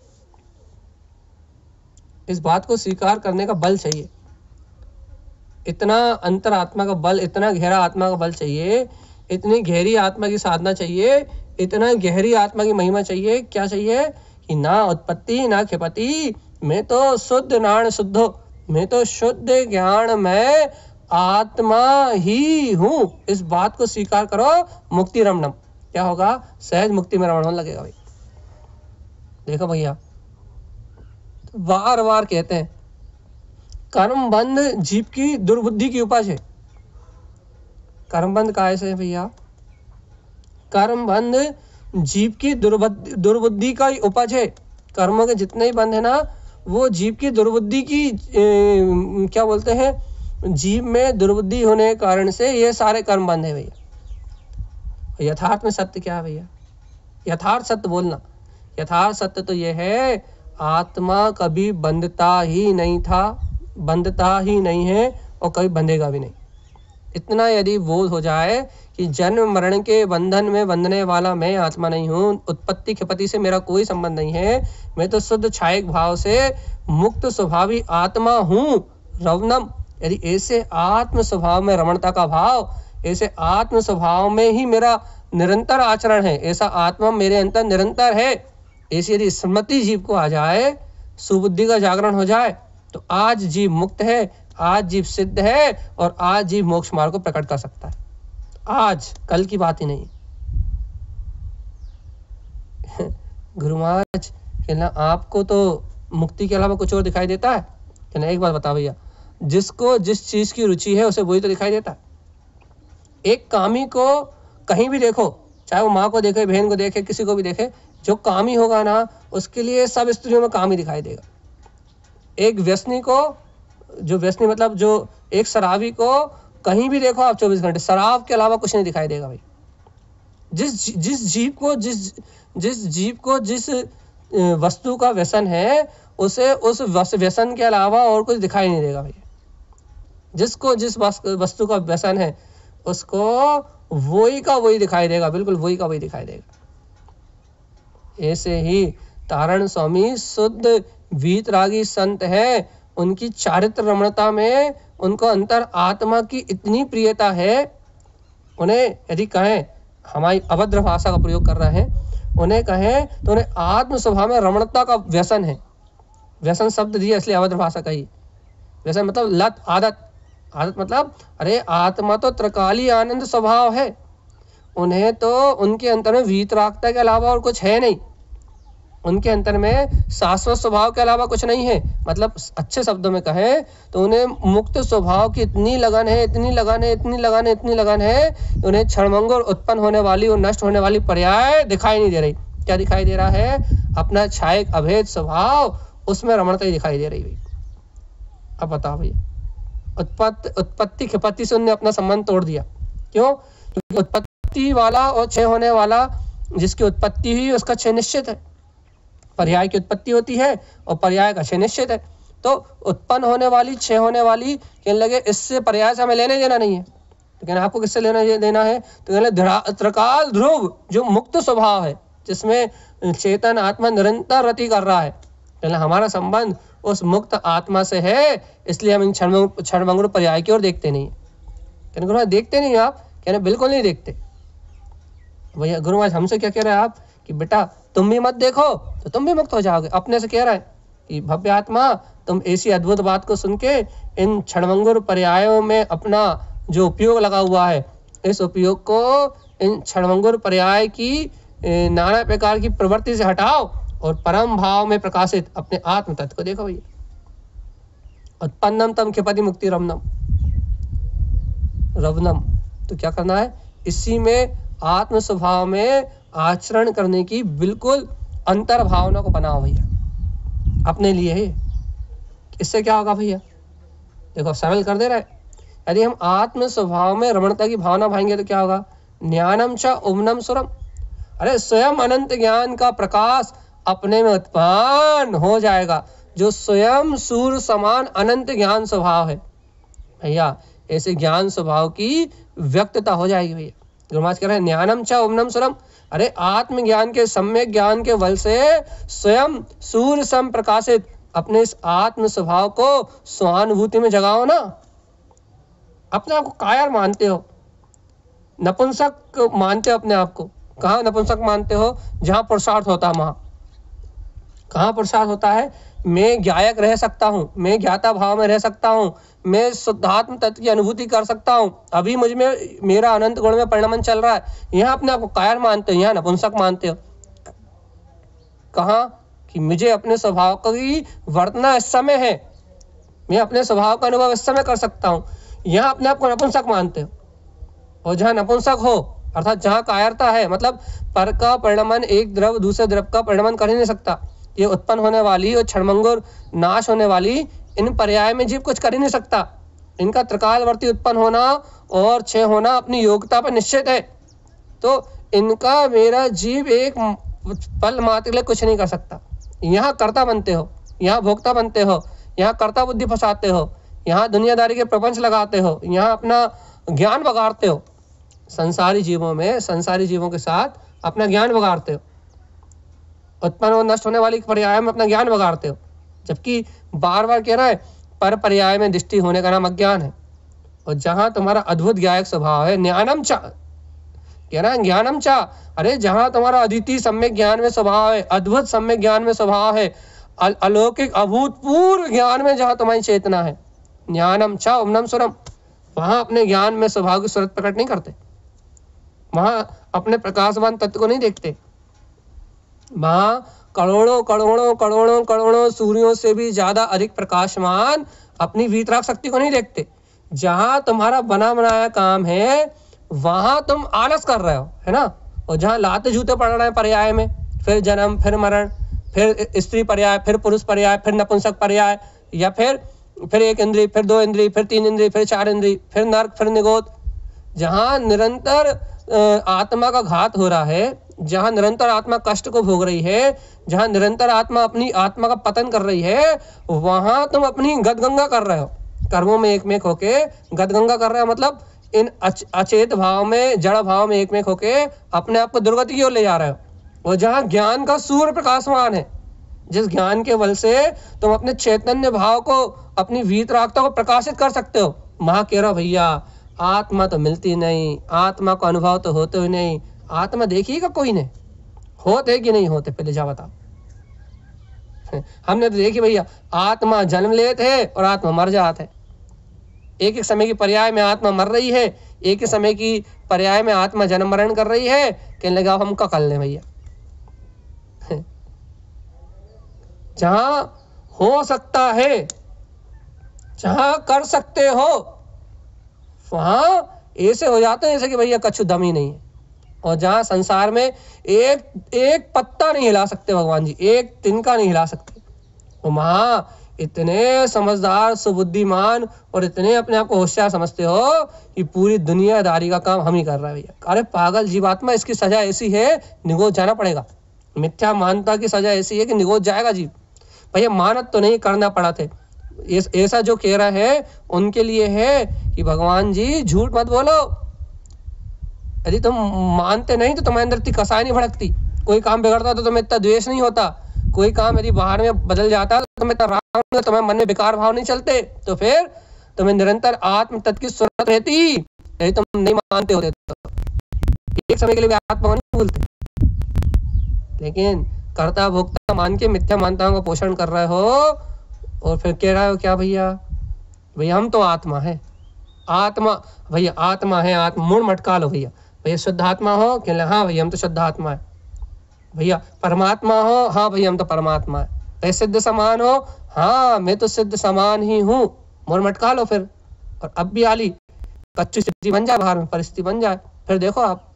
इस बात को स्वीकार करने का बल चाहिए, इतना अंतर आत्मा का बल, इतना गहरा आत्मा का बल चाहिए, इतनी गहरी आत्मा की साधना चाहिए, इतना गहरी आत्मा की महिमा चाहिए। क्या चाहिए? कि ना उत्पत्ति ना क्षिपति, मैं तो शुद्ध नारायण शुद्ध हो, मैं तो शुद्ध ज्ञान में आत्मा ही हूं। इस बात को स्वीकार करो, मुक्ति रमणम। क्या होगा? सहज मुक्ति में रमण होने लगेगा भाई। देखो भैया, बार बार कहते हैं कर्म बंध जीव की दुर्बुद्धि की उपज है। कर्म बंध कैसे है भैया? कर्म बंध जीव की दुर्बुद्धि का ही उपज है। कर्मों के जितने ही बंध है ना, वो जीव की दुर्बुद्धि की क्या बोलते हैं, जीव में दुर्बुद्धि होने के कारण से ये सारे कर्म बंध है भैया। यथार्थ में सत्य क्या है भैया? यथार्थ सत्य बोलना। यथार्थ सत्य तो ये है, आत्मा कभी बंधता ही नहीं था, बंधता ही नहीं है और कभी बंधेगा भी नहीं। इतना यदि बोध हो जाए कि जन्म मरण के बंधन में बंधने वाला मैं आत्मा नहीं हूँ, उत्पत्ति क्षिपति से मेरा कोई संबंध नहीं है, मैं तो शुद्ध क्षायक भाव से मुक्त स्वभावी आत्मा हूँ, रवनम। यदि ऐसे आत्म स्वभाव में रमणता का भाव, ऐसे आत्म स्वभाव में ही मेरा निरंतर आचरण है, ऐसा आत्मा मेरे अंतर निरंतर है, ऐसी यदि स्मृति जीव को आ जाए, सुबुद्धि का जागरण हो जाए, तो आज जीव मुक्त है, आज जीव सिद्ध है और आज जीव मोक्ष मार्ग को प्रकट कर सकता है। आज, कल की बात ही नहीं। गुरु महाराज कहना, आपको तो मुक्ति के अलावा कुछ और दिखाई देता है? कहना एक बात बता भैया, जिसको जिस चीज की रुचि है उसे वही तो दिखाई देता है। एक कामी को कहीं भी देखो, चाहे वो माँ को देखे, बहन को देखे, किसी को भी देखे, जो कामी होगा ना उसके लिए सब स्त्रियों में काम ही दिखाई देगा। एक व्यसनी को, जो व्यसनी मतलब जो एक शराबी को कहीं भी देखो आप 24 घंटे, शराब के अलावा कुछ नहीं दिखाई देगा भाई। जिस जीव को जिस वस्तु का व्यसन है, उसे उस व्यसन के अलावा और कुछ दिखाई नहीं देगा भाई। जिसको जिस वस्तु का व्यसन है उसको वही का वही दिखाई देगा, बिल्कुल वही का वही दिखाई देगा। ऐसे ही तारण स्वामी शुद्ध वीतरागी संत है, उनकी चारित्र रमणता में उनको अंतर आत्मा की इतनी प्रियता है, उन्हें यदि कहें, हमारी अभद्र भाषा का प्रयोग कर रहे हैं, उन्हें कहें तो उन्हें आत्म स्वभाव में रमणता का व्यसन है। व्यसन शब्द दिया इसलिए अभद्र भाषा का ही। व्यसन मतलब लत, आदत। आदत मतलब अरे आत्मा तो त्रिकाली आनंद स्वभाव है, उन्हें तो उनके अंतर में वीतरागता के अलावा और कुछ है नहीं, उनके अंतर में शाश्वत स्वभाव के अलावा कुछ नहीं है। मतलब अच्छे शब्दों में कहें तो उन्हें मुक्त स्वभाव की इतनी लगन है, इतनी लगन है, इतनी लगन है, इतनी लगन है, उन्हें क्षणभंगुर उत्पन्न होने वाली और नष्ट होने वाली पर्याय दिखाई नहीं दे रही। क्या दिखाई दे रहा है? अपना छायक अभेद स्वभाव, उसमें रमणता ही दिखाई दे रही भाई। अब बताओ भैया, उत्पत्ति खिपत्ति से उन्होंने अपना संबंध तोड़ दिया। क्यों? क्योंकि उत्पत्ति वाला और क्षय होने वाला, जिसकी उत्पत्ति हुई उसका क्षय निश्चित है। पर्याय की उत्पत्ति होती है और पर्याय का क्षय निश्चित है। तो उत्पन्न होने वाली, क्षय होने वाली, कहने लगे इससे पर्याय से हमें लेने देना नहीं है। तो कहना आपको किससे लेना देना है? तो कहने त्रिकाल ध्रुव जो मुक्त स्वभाव है, जिसमें चेतन आत्मा निरंतर रति कर रहा है, कहना हमारा संबंध उस मुक्त आत्मा से है, इसलिए हम इन क्षणभंगुर पर्याय की ओर देखते नहीं है। कहने गुरु देखते नहीं आप? कहने बिल्कुल नहीं देखते। भैया गुरु महाराज हमसे क्या कह रहे हैं आप कि बेटा तुम भी मत देखो तो तुम भी मुक्त हो जाओगे। अपने से कह रहा है कि भव्य आत्मा, तुम ऐसी अद्भुत बात को सुन के इन क्षणभंगुर पर्यायों में अपना जो उपयोग लगा हुआ है, इस उपयोग को इन क्षणभंगुर पर्याय की नाना प्रकार की प्रवृत्ति से हटाओ और परम भाव में प्रकाशित अपने आत्म तत्व को देखो भैया। उत्पन्नम तम खिपति मुक्ति रवनम। तो क्या करना है? इसी में आत्म स्वभाव में आचरण करने की बिल्कुल अंतर भावना को बनाओ भैया अपने लिए है। इससे क्या होगा भैया? देखो सरल कर दे रहा है। यदि हम आत्म स्वभाव में रमणता की भावना भाएंगे तो क्या होगा? ज्ञानम च उमनम सुरम। अरे स्वयं अनंत ज्ञान का प्रकाश अपने में उत्पन्न हो जाएगा, जो स्वयं सूर्य समान अनंत ज्ञान स्वभाव है भैया। ऐसे ज्ञान स्वभाव की व्यक्तता हो जाएगी भैया। गुरु महाराज कह रहे हैं ज्ञानम च उमनम सुरम। अरे आत्मज्ञान के, सम्यक ज्ञान के बल से स्वयं सूर्य सम प्रकाशित अपने इस आत्म स्वभाव को स्वानुभूति में जगाओ ना। अपने आप को कायर मानते हो, नपुंसक मानते हो अपने आप को। कहाँ नपुंसक मानते हो? जहां पुरुषार्थ होता है वहां। कहाँ पुरुषार्थ होता है? मैं ज्ञायक रह सकता हूँ, मैं ज्ञाता भाव में रह सकता हूँ, मैं शुद्धात्म तत्व की अनुभूति कर सकता हूँ, अभी मुझ में मेरा अनंत गुण में परिणमन चल रहा है। यहाँ अपने आपको कायर मानते हो, यहाँ नपुंसक मानते हो। कहाँ कि मुझे अपने स्वभाव की वर्तना इस समय है, मैं अपने स्वभाव का अनुभव इस समय कर सकता हूँ। यहाँ अपने आप को नपुंसक मानते हो। और जहाँ नपुंसक हो अर्थात जहाँ कायरता है, मतलब पर का परिणमन एक द्रव दूसरे द्रव का परिणमन कर ही नहीं सकता। ये उत्पन्न होने वाली और क्षणभंगुर नाश होने वाली इन पर्याय में जीव कुछ कर ही नहीं सकता। इनका त्रिकालवर्ती उत्पन्न होना और क्षय होना अपनी योग्यता पर निश्चित है। तो इनका मेरा जीव एक पल मात्र के लिए कुछ नहीं कर सकता। यहाँ कर्ता बनते हो, यहाँ भोक्ता बनते हो, यहाँ कर्ता बुद्धि फंसाते हो, यहाँ दुनियादारी के प्रपंच लगाते हो, यहाँ अपना ज्ञान बगाड़ते हो। संसारी जीवों में, संसारी जीवों के साथ अपना ज्ञान बगाड़ते हो। उत्पन्न और नष्ट होने वाली पर्याय में अपना ज्ञान बगाड़ते हो। जबकि बार बार कह रहा है पर पर्याय में दृष्टि होने का नाम अज्ञान है। और जहां तुम्हारा अद्भुत ज्ञायक स्वभाव है, ज्ञानम चा, कह रहा है ज्ञानम चा। अरे जहां तुम्हारा अद्वितीय सम्यक ज्ञान में स्वभाव है, अद्भुत सम्यक ज्ञान में स्वभाव है, अलौकिक अभूतपूर्व ज्ञान में जहां तुम्हारी चेतना है, ज्ञानम चा उमनम सुरम, वहां अपने ज्ञान में स्वभाव की सूरत प्रकट नहीं करते, वहां अपने प्रकाशवान तत्व को नहीं देखते। वहां करोड़ों करोड़ों करोड़ों करोड़ों सूर्यों से भी ज्यादा अधिक प्रकाशमान अपनी वीतराग शक्ति को नहीं देखते। जहां तुम्हारा बना बनाया काम है वहां तुम आलस कर रहे हो, है ना। और जहां लाते जूते पड़ रहे हैं पर्याय में, फिर जन्म, फिर मरण, फिर स्त्री पर्याय, फिर पुरुष पर्याय, फिर नपुंसक पर्याय, या फिर एक इंद्री, फिर दो इंद्री, फिर तीन इंद्री, फिर चार इंद्री, फिर नर्क, फिर निगोद। जहां निरंतर आत्मा का घात हो रहा है, जहां निरंतर आत्मा कष्ट को भोग रही है, जहां निरंतर आत्मा अपनी आत्मा का पतन कर रही है, वहां तुम अपनी गदगंगा कर रहे हो। कर्मों में एकमेक होके गदगंगा कर रहे हो, मतलब इन अचेत भाव में, जड़ भाव में एकमेक होके अपने आप को दुर्गति की ओर ले जा रहे हो। और जहां ज्ञान का सूर्य प्रकाशमान है, जिस ज्ञान के बल से तुम अपने चैतन्य भाव को, अपनी वीतरागता को प्रकाशित कर सकते हो। वहां कह रहा भैया आत्मा तो मिलती नहीं, आत्मा को अनुभव तो होते ही नहीं। आत्मा देखिएगा कोई नहीं, होते कि नहीं होते, पहले जा बताओ। हमने तो देखी भैया, आत्मा जन्म लेते है और आत्मा मर जाते है। एक एक समय की पर्याय में आत्मा मर रही है, एक ही समय की पर्याय में आत्मा जन्म मरण कर रही है। कहने लगा हम का कर लें भैया। जहां हो सकता है, जहां कर सकते हो, वहां ऐसे हो जाते हैं जैसे कि भैया कछु दम ही नहीं है। और जहां संसार में एक पत्ता नहीं हिला सकते भगवान जी, एक तिनका नहीं हिला सकते, और वहां इतने समझदार सुबुद्धिमान और इतने अपने आप को होशियार समझते हो कि पूरी दुनियादारी का काम हम ही कर रहा है भैया। अरे पागल जीवात्मा, इसकी सजा ऐसी है, निगोज जाना पड़ेगा। मिथ्या मानता की सजा ऐसी है कि निगोज जाएगा जीव। भैया मानत तो नहीं करना पड़ा थे, ऐसा जो कह रहा है उनके लिए है कि भगवान जी झूठ मत बोलो। यदि तुम मानते नहीं तो तुम्हारे अंदर इतनी कसाई नहीं भड़कती, कोई काम बिगड़ता तो तुम्हें इतना द्वेष नहीं होता, कोई काम यदि बाहर में बदल जाता तो तुम्हें इतना राग, तुम्हारे मन में विकार भाव नहीं चलते, तो फिर तुम्हें निरंतर आत्म तत्व की सूरत रहती। यदि तुम नहीं मानते होते तो एक समय के लिए भी आत्मा नहीं भूलते, लेकिन कर्ता भोक्ता मान के मिथ्या मानताओं का पोषण कर रहे हो और फिर कह रहे हो क्या भैया, भैया हम तो आत्मा है, आत्मा भैया आत्मा है, आत्मा मुड़ मटका लो भैया। भैया शुद्ध आत्मा हो, कह ले हाँ भैया हम तो शुद्ध आत्मा है। भैया परमात्मा हो, हाँ भैया हम तो परमात्मा है। भैया सिद्ध समान हो, हाँ मैं तो सिद्ध समान ही हूँ। मुड़ मटका लो फिर, और अब भी आली कच्ची स्थिति बन जाए, बाहर में परिस्थिति बन जाए, फिर देखो आप।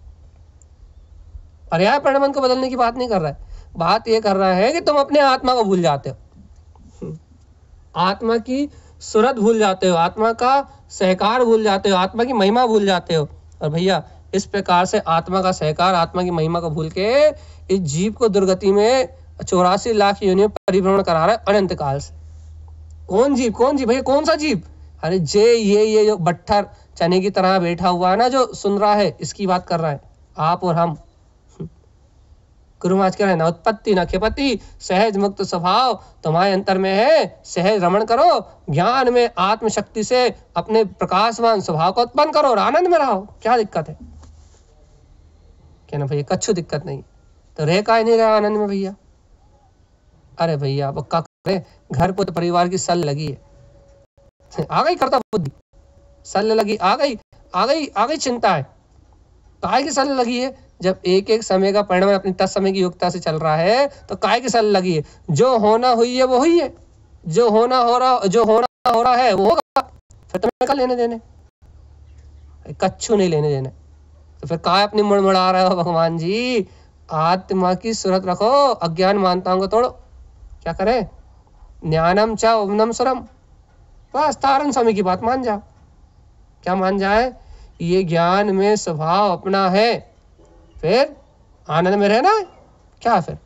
पर्याय परिणाम को बदलने की बात नहीं कर रहा है, बात ये कर रहा है कि तुम अपने आत्मा को भूल जाते हो, आत्मा की सूरत भूल जाते हो, आत्मा का सहकार भूल जाते हो, आत्मा की महिमा भूल जाते हो। और भैया इस प्रकार से आत्मा का सहकार, आत्मा की महिमा को भूल के इस जीव को दुर्गति में 84 लाख योनियों परिभ्रमण करा रहा है अनंत काल से। कौन जीव, कौन जीव भैया, कौन सा जीव? अरे ये जो बट्ठर चने की तरह बैठा हुआ है ना, जो सुन रहा है, इसकी बात कर रहा है, आप और हम। गुरु महाराज कह रहे हैं, न उत्पत्ति न खेपति, सहज मुक्त स्वभाव तुम्हारे अंतर में है, सहज रमण करो, ज्ञान में आत्मशक्ति से अपने प्रकाशवान स्वभाव को उत्पन्न करो और आनंद में रहो। क्या दिक्कत है? कहना भैया कच्छू दिक्कत नहीं, तो रह का ही नहीं रहा आनंद में भैया। अरे भैया अब क्या करे, घर पुत्र परिवार की सल लगी है, आ गई कर्ता बुद्धि, सल लगी, आ गई चिंता है। काय की सल लगी है? जब एक एक समय का परिणाम अपनी तत्समय की योग्यता से चल रहा है तो काय की सल लगी है? जो होना हुई है वो हुई है, जो होना हो रहा है वो होगा, फिर तुम्हें क्या लेने देने, कच्छू नहीं लेने देने। तो फिर काय अपनी मुड़मुड़ा रहे हो भगवान जी? आत्मा की सूरत रखो, अज्ञान मानताओं को तोड़ो। क्या करें? ज्ञानम च ओमनम सुरम, बस तारण स्वामी की बात मान जाओ। क्या मान जाए? ये ज्ञान में स्वभाव अपना है, फिर आनंद में रहना है। क्या फिर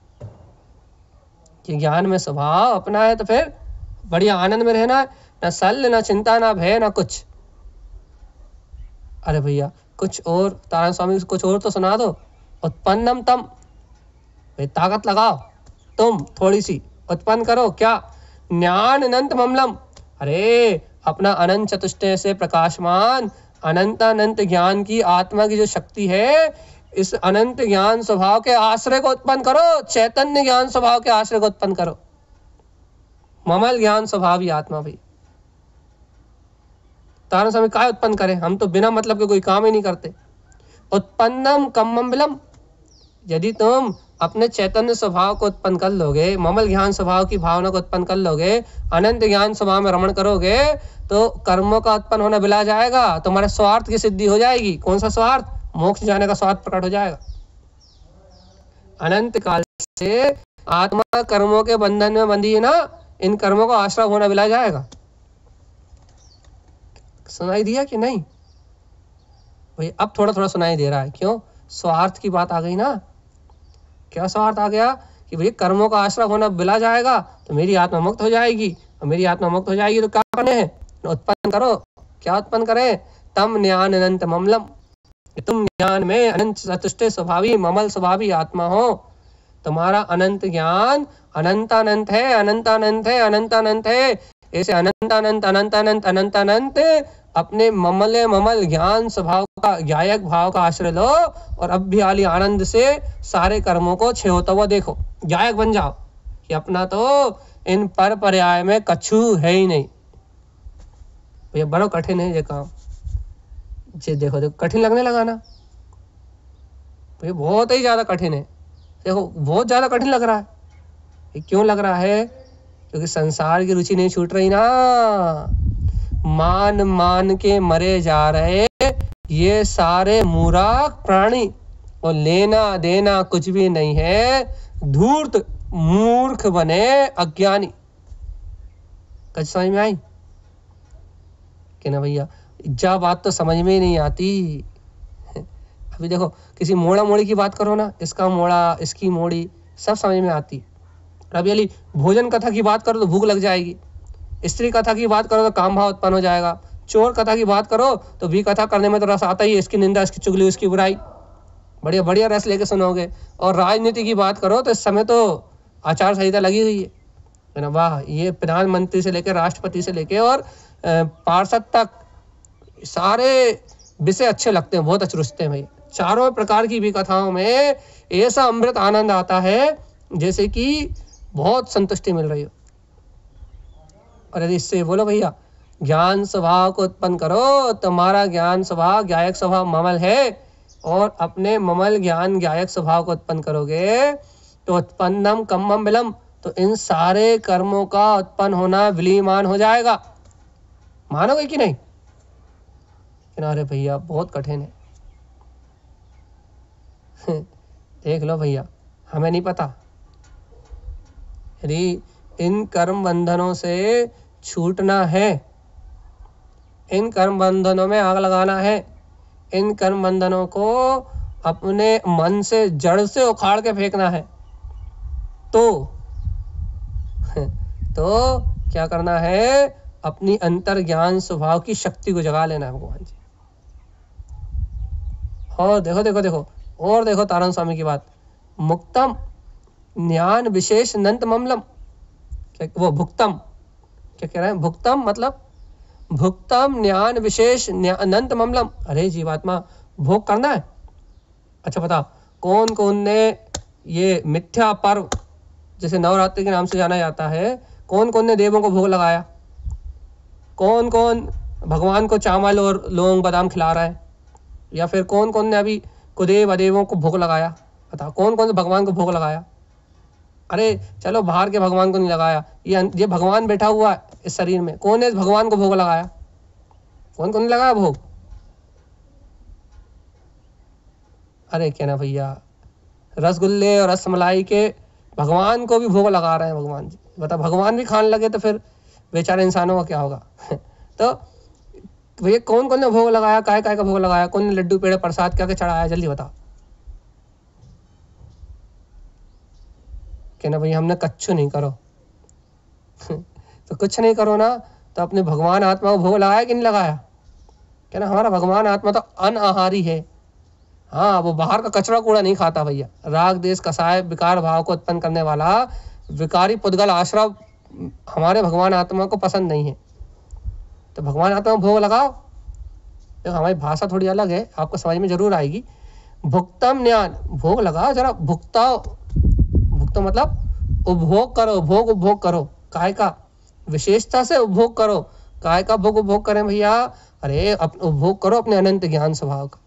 कि ज्ञान में स्वभाव अपना है तो फिर बढ़िया आनंद में रहना है, ना सल ना चिंता ना भय ना कुछ। अरे भैया कुछ और, तारण स्वामी कुछ और तो सुना दो। उत्पन्नम तम, भाई ताकत लगाओ, तुम थोड़ी सी उत्पन्न करो। क्या? ज्ञान अनंत ममलम, अरे अपना अनंत चतुष्टय से प्रकाशमान अनंत ज्ञान की आत्मा की जो शक्ति है, इस अनंत ज्ञान स्वभाव के आश्रय को उत्पन्न करो, चैतन्य ज्ञान स्वभाव के आश्रय को उत्पन्न करो। ममल ज्ञान स्वभावी आत्मा भाई। तारण स्वामी काय उत्पन्न करें? हम तो बिना मतलब के कोई काम ही नहीं करते। उत्पन्नम कम्मम विलम, यदि तुम अपने चैतन्य स्वभाव को उत्पन्न कर लोगे, ममल ज्ञान स्वभाव की भावना को उत्पन्न कर लोगे, अनंत ज्ञान स्वभाव में रमण करोगे, तो कर्मों का उत्पन्न होना बिला जाएगा, तुम्हारे स्वार्थ की सिद्धि हो जाएगी। कौन सा स्वार्थ? मोक्ष जाने का स्वार्थ प्रकट हो जाएगा। अनंत काल से आत्मा कर्मों के बंधन में बंधी है ना, इन कर्मों का आश्रय होना बिला जाएगा। सुनाई दिया कि नहीं भाई? अब थोड़ा थोड़ा सुनाई दे रहा है। क्यों? स्वार्थ की बात आ गई ना। क्या स्वार्थ आ गया कि भाई कर्मों का आश्रय होना बिला जाएगा तो मेरी आत्मा मुक्त हो जाएगी, और मेरी आत्मा मुक्त हो जाएगी तो क्या करने हैं? उत्पन्न करो। क्या उत्पन्न करें? तम ज्ञान अनंत ममलम, तुम ज्ञान में अनंत चतुष्टय स्वभावी ममल स्वभावी आत्मा हो। तुम्हारा अनंत ज्ञान अनंतानंत है, अनंतानंत है, अनंतानंत है। ऐसे अनंतानंत अनंतानंत अनंतानंत अपने ममल ज्ञान स्वभाव का ज्ञायक भाव का आश्रय लो और अब भी आली आनंद से सारे कर्मों को क्षय होता हुआ देखो, ज्ञायक बन जाओ कि अपना तो इन पर पर्याय में कछु है ही नहीं। ये बड़ा कठिन है ये काम। जी देखो देखो कठिन लगने लगा ना, ये बहुत ही ज्यादा कठिन है। देखो बहुत ज्यादा कठिन लग रहा है। ये क्यों लग रहा है? क्योंकि संसार की रुचि नहीं छूट रही ना। मान मान के मरे जा रहे ये सारे मूर्ख प्राणी, और लेना देना कुछ भी नहीं है। धूर्त मूर्ख बने अज्ञानी। कुछ समझ में आई कि ना भैया? जा बात तो समझ में ही नहीं आती। अभी देखो किसी मोड़ा मोड़ी की बात करो ना, इसका मोड़ा इसकी मोड़ी सब समझ में आती है। अभी अली भोजन कथा की बात करो तो भूख लग जाएगी, स्त्री कथा की बात करो तो काम भाव उत्पन्न हो जाएगा, चोर कथा की बात करो तो भी कथा करने में तो रस आता ही है, इसकी निंदा इसकी चुगली उसकी बुराई बढ़िया बढ़िया रस लेके सुनोगे। और राजनीति की बात करो तो इस समय तो आचार संहिता लगी हुई है ना। वाह, ये प्रधानमंत्री से लेकर राष्ट्रपति से लेके और पार्षद तक सारे विषय अच्छे लगते हैं, बहुत अच्छे रुचते हैं भाई। चारों प्रकार की भी कथाओं में ऐसा अमृत आनंद आता है जैसे कि बहुत संतुष्टि मिल रही हो। और यदि इससे बोलो भैया ज्ञान स्वभाव को उत्पन्न करो, तुम्हारा ज्ञान स्वभाव ज्ञायक स्वभाव ममल है, और अपने ममल ज्ञान ज्ञायक स्वभाव को उत्पन्न करोगे तो उत्पन्नम कम्मम विलम, तो इन सारे कर्मों का उत्पन्न होना विलीमान हो जाएगा। मानोगे कि नहीं? अरे भैया बहुत कठिन है। देख लो भैया, हमें नहीं पता। यदि इन कर्म बंधनों से छूटना है, इन कर्म बंधनों में आग लगाना है, इन कर्म बंधनों को अपने मन से जड़ से उखाड़ के फेंकना है, तो क्या करना है? अपनी अंतर ज्ञान स्वभाव की शक्ति को जगा लेना है भगवान जी। और देखो देखो देखो और देखो तारण स्वामी की बात, मुक्तम ज्ञान विशेष नंत ममलम, वो भुक्तम क्या कह रहे हैं? भुक्तम मतलब भुक्तम ज्ञान विशेष अनंत ममलम। अरे जीवात्मा भोग करना है। अच्छा बता, कौन कौन ने ये मिथ्या पर्व जैसे नवरात्रि के नाम से जाना जाता है, कौन कौन ने देवों को भोग लगाया? कौन कौन भगवान को चावल और लौंग बादाम खिला रहा है? या फिर कौन कौन ने अभी कुदेव अदेवों को भोग लगाया? बता, कौन कौन से भगवान को भोग लगाया? अरे चलो बाहर के भगवान को नहीं लगाया, ये भगवान बैठा हुआ है इस शरीर में, कौन ने इस भगवान को भोग लगाया? कौन कौन ने लगाया भोग? अरे क्या ना भैया, रसगुल्ले और रसमलाई के भगवान को भी भोग लगा रहे हैं भगवान जी। बता, भगवान भी खाने लगे तो फिर बेचारे इंसानों का क्या होगा? तो भैया कौन कौन ने भोग लगाया? काय काय का भोग लगाया? कौन ने लड्डू पेड़े प्रसाद क्या क्या चढ़ाया? जल्दी बता। कहना भैया हमने कच्छु नहीं करो। तो कुछ नहीं करो ना, तो अपने भगवान आत्मा को भोग लगाया कि नहीं लगाया? कहना हमारा भगवान आत्मा तो अनाहारी है। हाँ, वो बाहर का कचरा कूड़ा नहीं खाता भैया। राग देश कसाय विकार भाव को उत्पन्न करने वाला विकारी पुद्गल आश्रव हमारे भगवान आत्मा को पसंद नहीं है। तो भगवान आत्मा को भोग लगाओ। तो हमारी भाषा थोड़ी अलग है, आपको समझ में जरूर आएगी। भुक्तम ज्ञान, भोग लगाओ जरा, भुक्ताओ। भुक्त मतलब उपभोग करो, भोग उपभोग करो। काय का? विशेषता से उपभोग करो। काय का भोग उपभोग करें भैया? अरे उपभोग करो अपने अनंत ज्ञान स्वभाव का,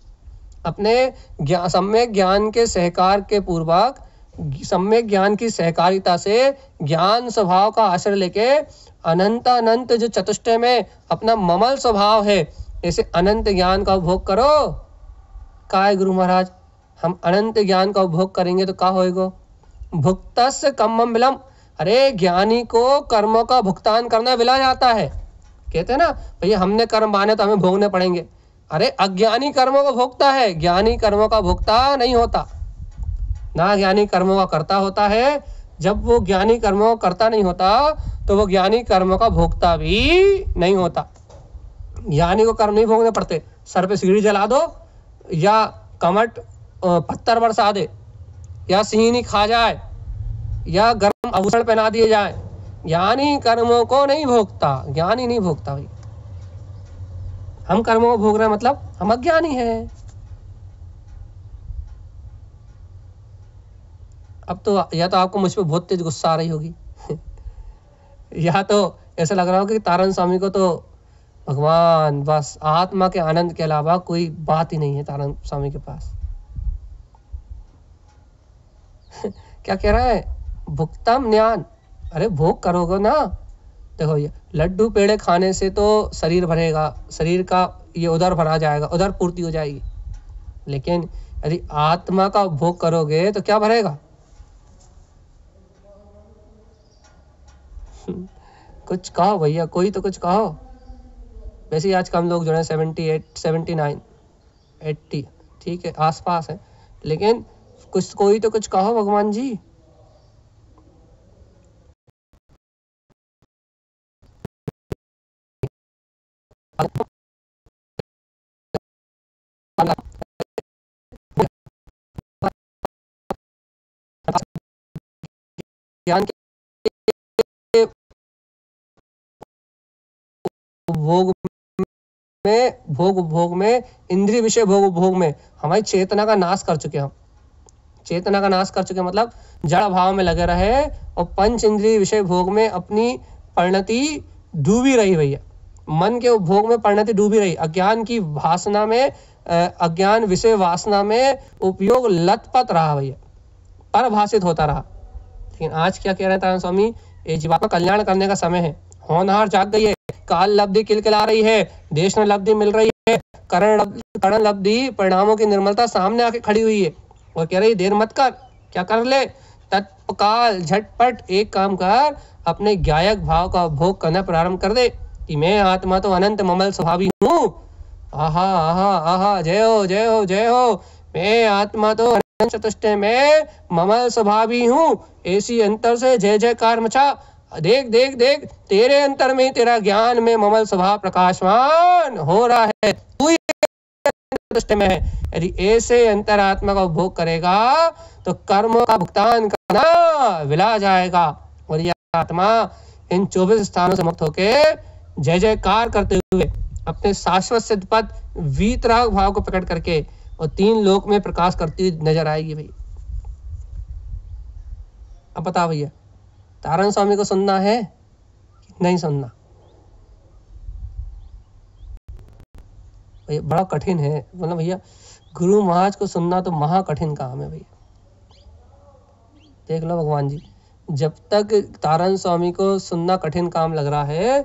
अपने सम्यक ज्ञान के सहकार के पूर्वक, सम्यक ज्ञान की सहकारिता से ज्ञान स्वभाव का आश्रय लेके अनंत अनंत जो चतुष्टय में अपना ममल स्वभाव है, ऐसे अनंत ज्ञान का उपभोग करो। काय गुरु महाराज, हम अनंत ज्ञान का उपभोग करेंगे तो क्या होएगा? भुक्तस्य कम्मम विलम। अरे ज्ञानी को कर्मों का भुगतान करना विला जाता है। कहते हैं ना भैया हमने कर्म माने तो हमें भोगने पड़ेंगे। अरे अज्ञानी कर्मों को भोगता है, ज्ञानी कर्मों का भोगता नहीं होता ना। ज्ञानी कर्मों का करता होता है। जब वो ज्ञानी कर्मों का करता नहीं होता तो वो ज्ञानी कर्मों का भोगता भी नहीं होता। ज्ञानी को कर्म नहीं भोगने पड़ते। सर पे सीढ़ी जला दो या कमट पत्थर बरसा दे, या सिंहनी खा जाए या गर्म आभूषण पहना दिए जाए, ज्ञानी कर्मों को नहीं भोगता, ज्ञानी नहीं भोगता भाई। हम कर्मों को भोग रहे हैं मतलब हम अज्ञानी हैं। अब तो या तो आपको मुझ पर बहुत तेज गुस्सा आ रही होगी या तो ऐसा लग रहा होगा कि तारण स्वामी को तो भगवान बस आत्मा के आनंद के अलावा कोई बात ही नहीं है तारण स्वामी के पास क्या कह रहा है? भुक्तम ज्ञान, अरे भोग करोगे ना। देखो ये लड्डू पेड़े खाने से तो शरीर भरेगा, शरीर का ये उदर भरा जाएगा, उदर पूर्ति हो जाएगी, लेकिन यदि आत्मा का भोग करोगे तो क्या भरेगा? कुछ कहो भैया, कोई तो कुछ कहो। वैसे ही आज कम लोग जो है 78, 79, 80 ठीक है आसपास है, लेकिन कुछ कोई तो कुछ कहो भगवान जी। ज्ञान के भोग भोग में इंद्रिय विषय भोग में हमारी चेतना का नाश कर चुके हम। चेतना का नाश कर चुके मतलब जड़ भाव में लगे रहे और पंच इंद्रिय विषय भोग में अपनी परिणति डूबी रही भैया। मन के भोग में परिणति डूबी रही, अज्ञान की वासना में, अज्ञान विषय वासना में उपयोग लतपत रहा भैया, परभाषित होता रहा। लेकिन आज क्या कह रहे हैं तारण स्वामी? ये जीवात्मा कल्याण करने का समय है, होनहार जाग गई है, काल लब्धि किलकिला रही है, देश लब्धि मिल रही है, करण लब्धि परिणामों की निर्मलता सामने आके खड़ी हुई है और कह रही देर मत कर, क्या कर ले, तत्काल झटपट एक काम कर, अपने ज्ञायक भाव का भोग करना प्रारंभ कर दे कि मैं आत्मा तो अनंत ममल स्वभावी हूँ। आहा आहा आहा, जय हो जय हो जय हो, मैं आत्मा तो अनंत चतुष्टय में ममल स्वभावी हूँ। ऐसी अंतर से जय जयकार मचा, देख देख देख, तेरे अंतर में तेरा ज्ञान में ममल स्वभाव प्रकाशमान हो रहा है, तू में है। यदि ऐसे अंतरात्मा का उपभोग करेगा तो कर्मों का भुगतान करना विला जाएगा और यह आत्मा इन 24 स्थानों से मुक्त होके जय जयकार करते हुए अपने शाश्वत सिद्ध पद वीतराग भाव को प्रकट करके और 3 लोक में प्रकाश करती हुई नजर आएगी भाई। अब बताओ भैया, तारण स्वामी को सुनना है कि नहीं सुनना? भैया बड़ा कठिन है, मतलब भैया गुरु महाराज को सुनना तो महा कठिन काम है भैया। देख लो भगवान जी, जब तक तारण स्वामी को सुनना कठिन काम लग रहा है,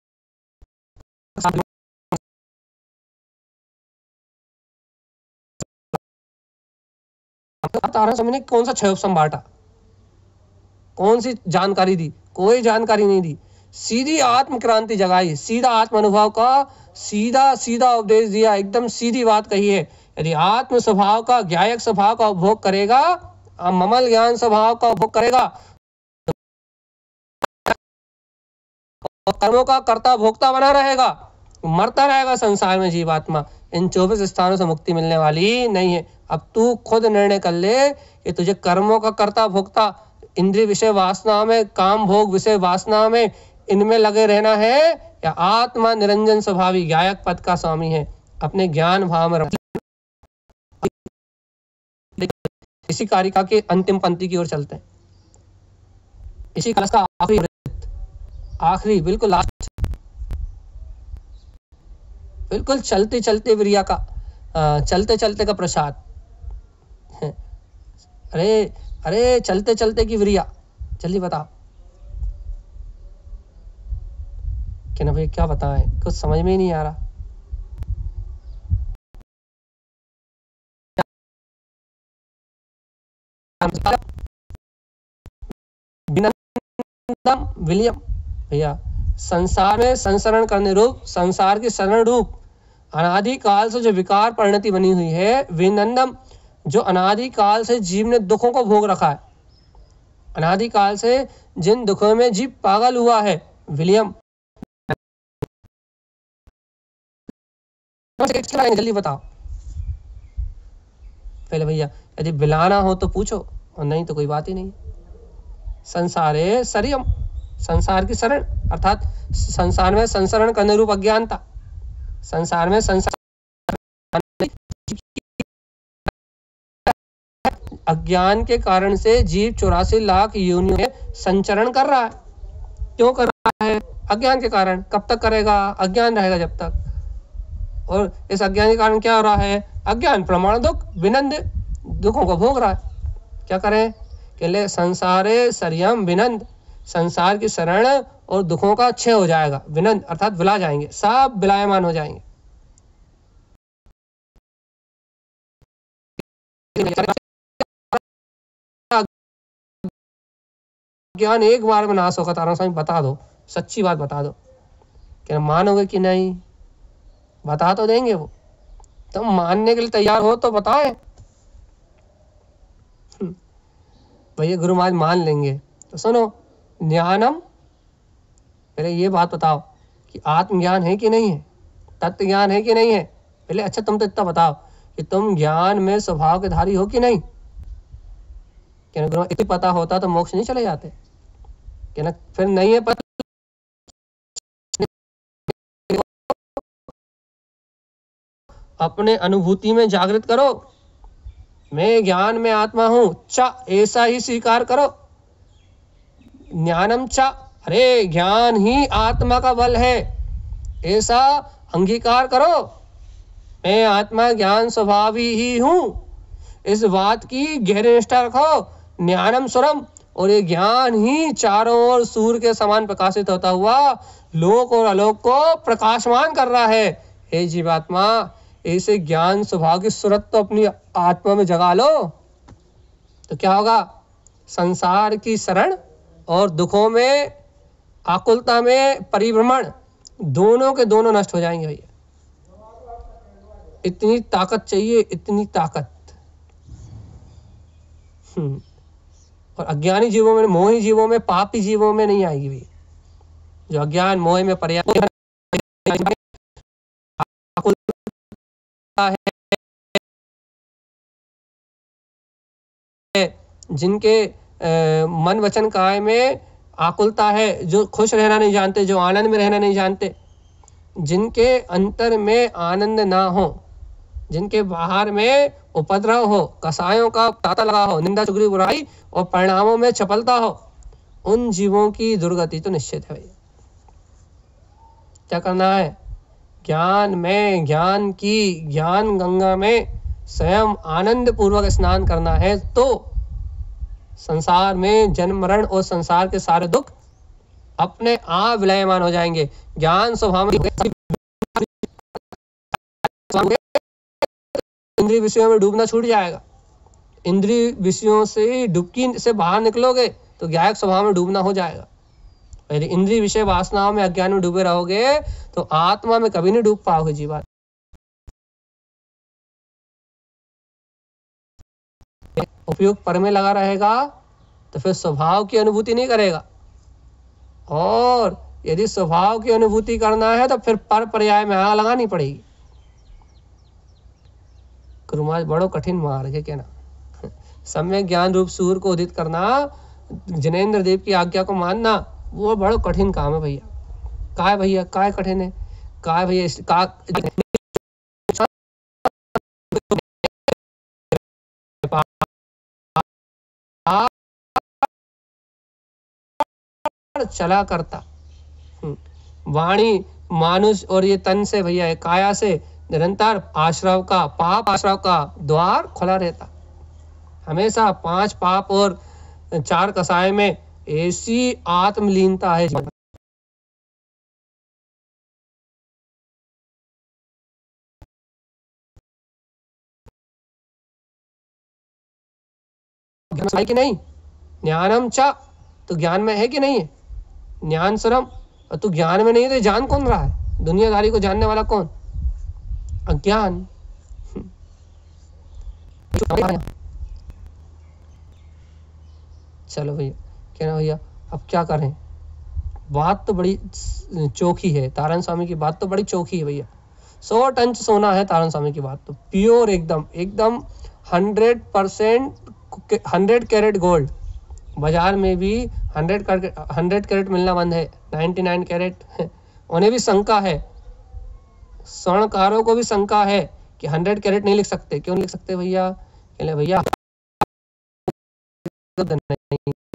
तारण स्वामी ने कौन सा 6 ऑप्शन बांटा, कौन सी जानकारी दी? कोई जानकारी नहीं दी, सीधी आत्म क्रांति जगाई, सीधा आत्म अनुभव का सीधा सीधा उपदेश दिया, एकदम सीधी बात कही है। यदि आत्म स्वभाव का, ज्ञायक स्वभाव का उपभोग करेगा, ममल ज्ञान स्वभाव का उपभोग करेगा, और कर्मों का कर्ता भोक्ता बना रहेगा, मरता रहेगा संसार में जीवात्मा, इन 24 स्थानों से मुक्ति मिलने वाली नहीं है। अब तू खुद निर्णय कर ले कि तुझे कर्मों का कर्ता भोक्ता, इंद्रिय विषय वासना में, काम भोग विषय वासना में, इनमें लगे रहना है या आत्मा निरंजन स्वभावी ज्ञायक पद का स्वामी है, अपने ज्ञान भाव में। इसी कारिका के अंतिम पंक्ति की ओर चलते हैं, इसी कलश का आखिरी बिल्कुल लास्ट, बिल्कुल चलते चलते विरिया का, चलते चलते का प्रसाद। अरे अरे चलते चलते की विरिया, जल्दी बताओ कि ना भाई, क्या बताएं, कुछ समझ में ही नहीं आ रहा। विलियम भैया, संसार में संसरण करने रूप, संसार की शरण रूप अनादि काल से जो विकार परिणति बनी हुई है, विनंदम, जो अनादि काल से जीव ने दुखों को भोग रखा है, अनादि काल से जिन दुखों में जीव पागल हुआ है, विलियम जल्दी बताओ पहले भैया। यदि बिलाना हो तो पूछो, और नहीं तो कोई बात ही नहीं। संसारे सरियम, संसार की शरण, अर्थात संसार में संसरण करने रूप अज्ञानता, संसार में संसार अज्ञान के कारण से जीव 84 लाख योनियों में संचरण कर रहा है। क्यों कर रहा है? अज्ञान के कारण। कब तक करेगा? अज्ञान रहेगा जब तक। और इस अज्ञान के कारण क्या हो रहा है? अज्ञान प्रमाण दुख, विनंद, दुखों को भोग रहा है। क्या करें? कहले संसारे सरियम विनंद, संसार की शरण और दुखों का क्षय हो जाएगा। विनंद अर्थात विला जाएंगे, सब विलायमान हो जाएंगे। ज्ञान एक बार में नाश होगा। तारा स्वामी बता दो, सच्ची बात बता दो। क्या मानोगे कि नहीं? बता तो देंगे वो। तुम मानने के लिए तैयार हो तो बताएं। भैया गुरु महाराज मान लेंगे तो सुनो, ज्ञानम, पहले ये बात बताओ कि आत्मज्ञान है कि नहीं है, तत्व ज्ञान है कि नहीं है। पहले अच्छा तुम तो इतना बताओ कि तुम ज्ञान में स्वभाव के धारी हो कि नहीं। क्या गुरु इतना पता होता तो मोक्ष नहीं चले जाते? क्या ना, फिर नहीं है पता, अपने अनुभूति में जागृत करो। मैं ज्ञान में आत्मा हूं, चा ऐसा ही स्वीकार करो। ज्ञानम चा, अरे ज्ञान ही आत्मा का बल है, ऐसा अंगीकार करो। मैं आत्मा ज्ञान स्वभावी ही हूं, इस बात की गहरी निष्ठा रखो। ज्ञानम स्वरम, और ये ज्ञान ही चारों ओर सूर्य के समान प्रकाशित होता हुआ लोक और आलोक को प्रकाशमान कर रहा है। हे जीवात्मा, ऐसे ज्ञान स्वभाव की सूरत तो अपनी आत्मा में जगा लो, तो क्या होगा? संसार की शरण और दुखों में, आकुलता में परिभ्रमण, दोनों के दोनों नष्ट हो जाएंगे भैया। इतनी ताकत चाहिए, इतनी ताकत। और अज्ञानी जीवों में, मोही जीवों में, पापी जीवों में नहीं आएगी भैया। जो अज्ञान मोह में पर्याप्त है, जिनके मन वचन काया में आकुलता है, जो खुश रहना नहीं जानते, जो आनंद में रहना नहीं जानते, जिनके अंतर में आनंद ना हो, जिनके बाहर में उपद्रव हो, कसायों का तांता लगा हो, निंदा चुगली बुराई और परिणामों में चपलता हो, उन जीवों की दुर्गति तो निश्चित है भैया। क्या करना है? ज्ञान में, ज्ञान की ज्ञान गंगा में स्वयं आनंद पूर्वक स्नान करना है, तो संसार में जन्म मरण और संसार के सारे दुख अपने आप विलयमान हो जाएंगे। ज्ञान स्वभाव में इंद्रिय विषयों में डूबना छूट जाएगा। इंद्रिय विषयों से डुबकी से बाहर निकलोगे तो ज्ञायक स्वभाव में डूबना हो जाएगा। यदि इंद्रिय विषय वासनाओं में, अज्ञान में डूबे रहोगे तो आत्मा में कभी नहीं डूब पाओगे जीवा। उपयोग पर में लगा रहेगा तो फिर स्वभाव की अनुभूति नहीं करेगा, और यदि स्वभाव की अनुभूति करना है तो फिर पर पर्याय में आग लगानी पड़ेगी। गुरु महाराज बड़ो कठिन मार्ग है, क्या ना। सम्यक ज्ञान रूप सूर्य को उदित करना, जिनेंद्र देव की आज्ञा को मानना, वो बड़ो कठिन काम है भैया। काय भैया, काय कठिन है? काय भैया चला करता वाणी मानुष और ये तन से भैया है, काया से निरंतर आश्रव का, पाप आश्रव का द्वार खुला रहता। हमेशा 5 पाप और 4 कसाय में ऐसी आत्मलीनता है। है कि नहीं? ज्ञानम चा, तो ज्ञान में है कि नहीं है? ज्ञान सरम, और तू ज्ञान में नहीं है तो जान कौन रहा है? दुनियादारी को जानने वाला कौन? अज्ञान। चलो भैया, क्या ना भैया, अब क्या करें? बात तो बड़ी चोखी है, तारण स्वामी की बात तो बड़ी चोखी है भैया। 100 टन सोना है तारण स्वामी की बात तो, प्योर एकदम एकदम 100% 100 कैरेट गोल्ड, बाजार में भी 100 कैरेट मिलना बंद है, 99 कैरेट उन्हें भी शंका है, स्वर्णकारों को भी शंका है कि 100 कैरेट नहीं लिख सकते। क्यों नहीं लिख सकते भैया? कहले भैया नहीं है।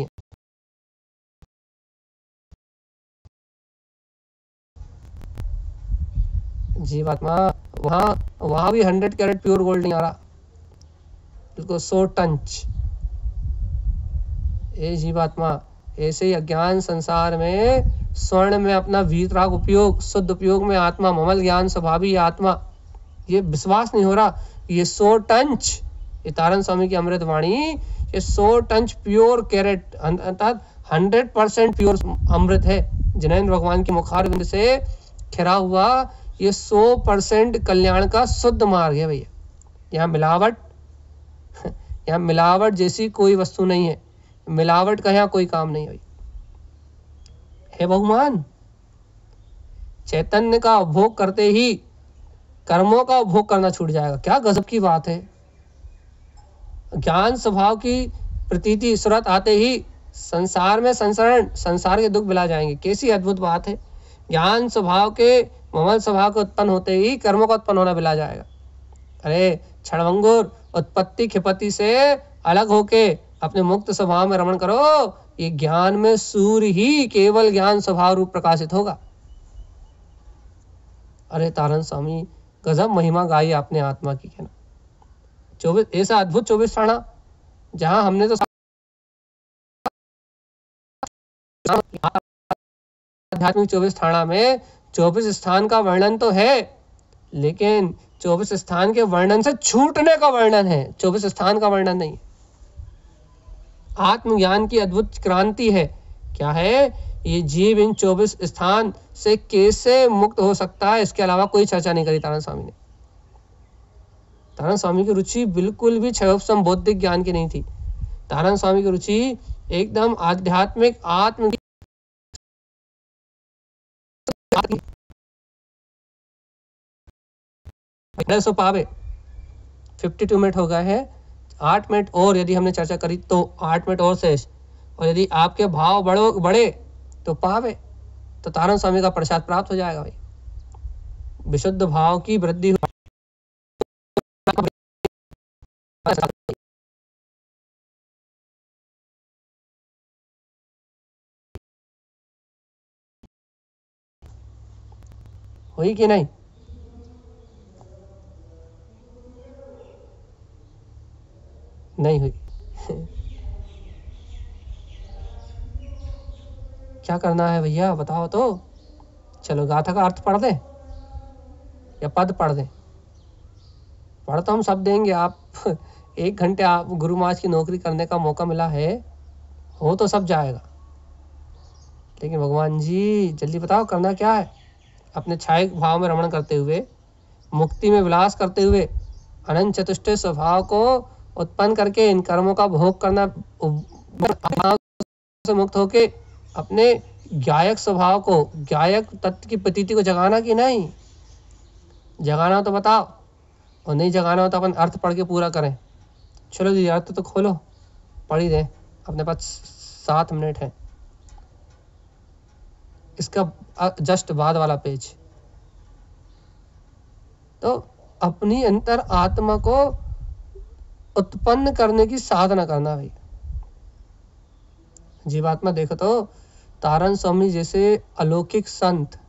जीवात्मा वहां भी 100 कैरेट प्योर गोल्ड नहीं आ रहा, बिल्कुल 100 टंच। ये जीवात्मा ऐसे ही अज्ञान संसार में स्वर्ण में अपना वीतराग उपयोग, शुद्ध उपयोग में आत्मा ममल ज्ञान स्वभावी आत्मा, ये विश्वास नहीं हो रहा। ये 100 टंच, ये तारण स्वामी की अमृत वाणी, ये 100 टंच प्योर कैरेट अर्थात 100% प्योर अमृत है, जिनेंद्र भगवान की मुखारविंद से खिरा हुआ। ये 100% कल्याण का शुद्ध मार्ग है भैया। यहाँ मिलावट जैसी कोई वस्तु नहीं है, मिलावट का यहाँ कोई काम नहीं है। हे भगवान, चैतन्य का उपभोग करते ही कर्मों का उपभोग करना छूट जाएगा। क्या गजब की बात है। ज्ञान स्वभाव की प्रतीति सुरत आते ही संसार में संसरण, संसार के दुख बिला जाएंगे। कैसी अद्भुत बात है। ज्ञान स्वभाव के ममल स्वभाव के उत्पन्न होते ही कर्मों का उत्पन्न होना बिला जाएगा। अरे क्षणभंगुर उत्पत्ति खिपति से अलग होके अपने मुक्त स्वभाव में रमण करो। ये ज्ञान में सूर्य ही केवल ज्ञान स्वभाव रूप प्रकाशित होगा। अरे तारण स्वामी, गजब महिमा गाई आपने आत्मा की, कहना 24 ऐसा अद्भुत 24 थाना, जहां हमने तो आध्यात्मिक 24 थाना में 24 स्थान का वर्णन तो है, लेकिन 24 स्थान के वर्णन से छूटने का वर्णन है, 24 स्थान का वर्णन नहीं। आत्मज्ञान की अद्भुत क्रांति है। क्या है? ये जीव इन 24 स्थान से कैसे मुक्त हो सकता है, इसके अलावा कोई चर्चा नहीं करी तारण स्वामी ने। तारण स्वामी की रुचि बिल्कुल भी क्षयोपम बौद्धिक ज्ञान की नहीं थी। तारण स्वामी की रुचि एकदम आध्यात्मिक आत्म पावे। 52 मिनट हो गए हैं, 8 मिनट और यदि हमने चर्चा करी तो 8 मिनट और शेष, और यदि आपके भाव बढ़े तो पावे, तो तारण स्वामी का प्रसाद प्राप्त हो जाएगा भाई। विशुद्ध भाव की वृद्धि हुई कि नहीं? नहीं हुई। क्या करना है भैया, बताओ तो। चलो गाथा का अर्थ पढ़ दें या पद पढ़ दें? पढ़ तो हम सब देंगे। आप 1 घंटे आप गुरु महाराज की नौकरी करने का मौका मिला है, हो तो सब जाएगा। लेकिन भगवान जी जल्दी बताओ करना क्या है। अपने छायक भाव में रमण करते हुए, मुक्ति में विलास करते हुए, अनंत चतुष्टय स्वभाव को उत्पन्न करके इन कर्मों का भोग करना, से मुक्त होके अपने गायक स्वभाव को, गायक तत्व की प्रतीति को जगाना कि नहीं? जगाना हो तो बताओ, और नहीं जगाना हो तो अपन अर्थ पढ़ के पूरा करें। चलो जी, अर्थ तो खोलो, पढ़ ही दें, अपने पास 7 मिनट है। इसका जस्ट बाद वाला पेज। तो अपनी अंतर आत्मा को उत्पन्न करने की साधना करना भाई। जीवात्मा देखो तो तारण स्वामी जैसे अलौकिक संत,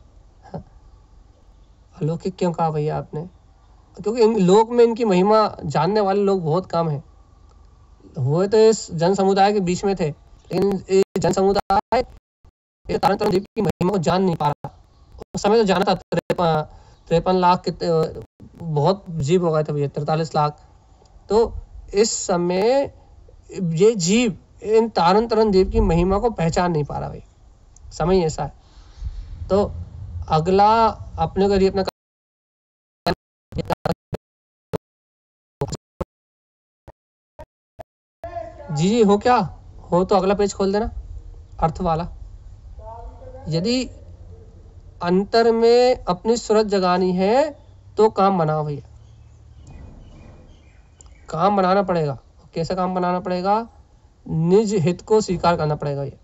अलौकिक क्यों कहा भैया आपने? क्योंकि इन लोक में इनकी महिमा जानने वाले लोग बहुत कम हैं। हुए तो इस जन समुदाय के बीच में थे, लेकिन ये जन समुदाय तारण देव की महिमा को जान नहीं पा रहा। उस समय तो जाना था 53 लाख कितने बहुत जीव हो गए थे भैया, 43 लाख। तो इस समय ये जीव इन तारण देव की महिमा को पहचान नहीं पा रहा भाई, समय ऐसा है। तो अगला अपने को यदि अपना जी हो क्या हो तो अगला पेज खोल देना, अर्थ वाला। यदि अंतर में अपनी सूरत जगानी है तो काम बनाओ भैया, काम बनाना पड़ेगा। कैसा काम बनाना पड़ेगा? निज हित को स्वीकार करना पड़ेगा। ये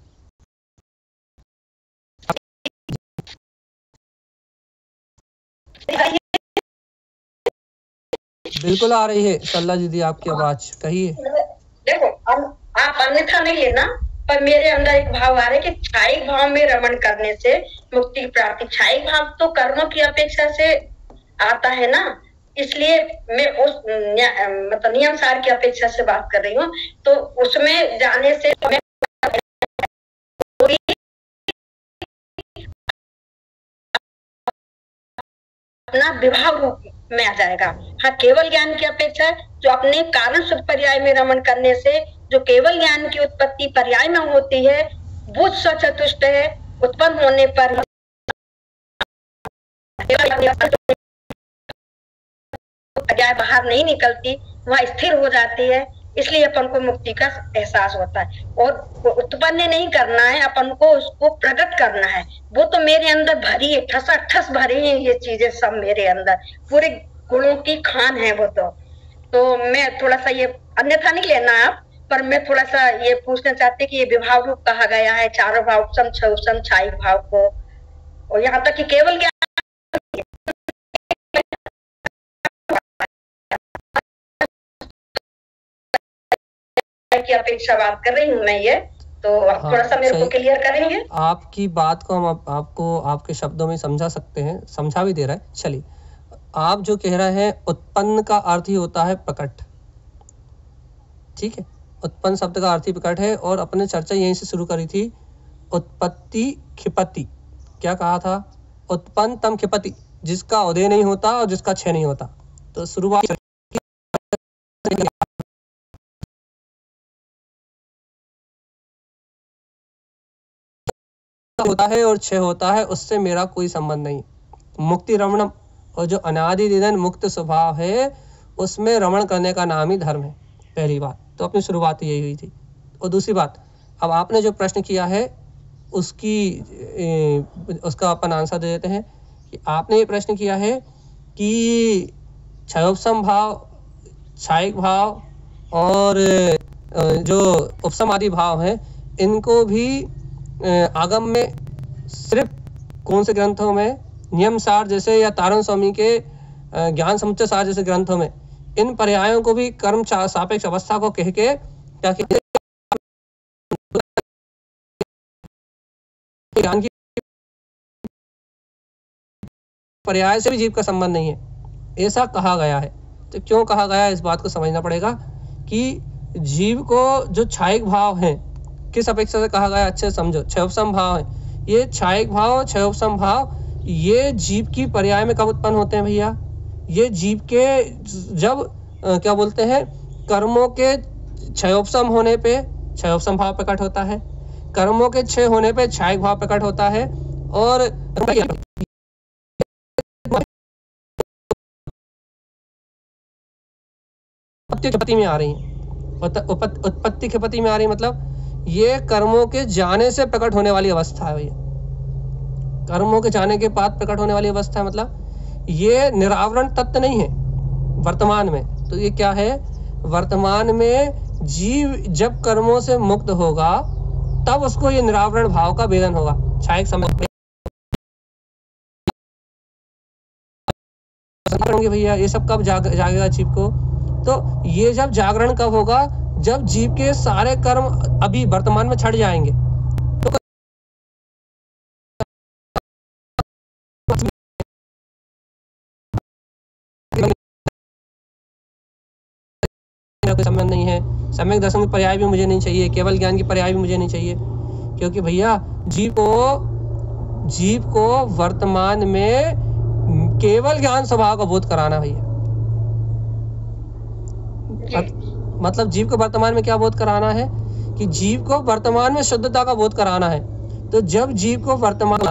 बिल्कुल आ रही है सल्ला दीदी आपकी आवाज, कहिए। देखो आप अन्यथा नहीं लेना, पर मेरे अंदर एक भाव आ रहा है कि क्षायिक भाव में रमण करने से मुक्ति की प्राप्ति। क्षायिक भाव तो कर्मों की अपेक्षा से आता है ना, इसलिए मैं उस मतलब नियम सार की अपेक्षा से बात कर रही हूँ। तो उसमें जाने से मैं अपना विभाव रूप में आ जाएगा। हाँ, केवल ज्ञान की अपेक्षा जो अपने कारण शुद्ध पर्याय में रमण करने से जो केवल ज्ञान की उत्पत्ति पर्याय में होती है, वो सचतुष्ट है। उत्पन्न होने पर पर्याय बाहर नहीं निकलती, वहां स्थिर हो जाती है, इसलिए अपन को मुक्ति का एहसास होता है। और उत्पन्न नहीं करना है, अपन को उसको प्रकट करना है। वो तो मेरे अंदर भरी है, ठस भरी है ये चीजें सब मेरे अंदर, पूरे गुणों की खान है वो। तो मैं थोड़ा सा ये अन्यथा नहीं लेना आप, पर मैं थोड़ा सा ये पूछना चाहती कि ये विभाव रूप कहा गया है चारों भाव, उपसम क्षायिक भाव को, और यहाँ तक कि केवल क्या की अपेक्षा बात कर रही हूँ मैं ये, तो आप थोड़ा सा मेरे को क्लियर करेंगे? आपकी बात को हम आपको आपके शब्दों में समझा सकते हैं, समझा भी दे रहा है। चलिए, आप जो कह रहे हैं उत्पन्न का अर्थ ही होता है प्रकट, ठीक है। उत्पन्न शब्द का अर्थ ही प्रकट है, और अपने चर्चा यहीं से शुरू करी थी। उत्पत्ति क्षिपति, क्या कहा था? उत्पन्न तम क्षिपति, जिसका उदय नहीं होता और जिसका क्षय नहीं होता। तो शुरुआत होता है और क्षय होता है, उससे मेरा कोई संबंध नहीं। मुक्ति रमणम, और जो अनादि निधन मुक्त स्वभाव है उसमें रमण करने का नाम ही धर्म है। पहली बात तो अपनी शुरुआत यही हुई थी। और दूसरी बात, अब आपने जो प्रश्न किया है उसका अपन आंसर दे देते हैं। कि आपने ये प्रश्न किया है कि क्षयोपम भाव, क्षायिक भाव और जो उपसम आदि भाव हैं, इनको भी आगम में सिर्फ कौन से ग्रंथों में, नियम सार जैसे या तारण स्वामी के ज्ञान समुच्चय सार जैसे ग्रंथों में इन पर्यायों को भी कर्म सापेक्ष अवस्था को कह के क्या ज्ञान की पर्याय से भी जीव का संबंध नहीं है, ऐसा कहा गया है। तो क्यों कहा गया है, इस बात को समझना पड़ेगा कि जीव को जो क्षायिक भाव है किस अपेक्षा से कहा गया, अच्छे समझो। क्षयोपम भाव है, ये क्षायिक भाव क्षयोपम भाव ये जीव की पर्याय में कब उत्पन्न होते हैं भैया? ये जीव के जब क्या बोलते हैं, कर्मों के क्षयोपम होने पे क्षयोपम भाव प्रकट होता है, कर्मों के क्षय होने पे क्षायिक भाव प्रकट होता है। और उत्पत्ति में आ रही है, उत्पत्ति क्षिपति में आ रही, मतलब ये कर्मों के जाने से प्रकट होने वाली अवस्था है भैया। कर्मों के जाने के बाद प्रकट होने वाली अवस्था है, मतलब ये निरावरण तत्व नहीं है वर्तमान में। तो ये क्या है, वर्तमान में जीव जब कर्मों से मुक्त होगा तब उसको ये निरावरण भाव का वेदन होगा। क्षायिक समय भैया, ये सब कब जागेगा जीव को? तो ये जब जागरण कब होगा, जब जीव के सारे कर्म अभी वर्तमान में छट जाएंगे। तो कोई संबंध नहीं है, सम्यक दर्शन की पर्याय भी मुझे नहीं चाहिए, केवल ज्ञान की पर्याय भी मुझे नहीं चाहिए, क्योंकि भैया जीव को वर्तमान में केवल ज्ञान स्वभाव का बोध कराना भैया। मतलब जीव को वर्तमान में क्या बोध कराना है कि जीव को वर्तमान में शुद्धता का बोध कराना है। तो जब जीव को वर्तमान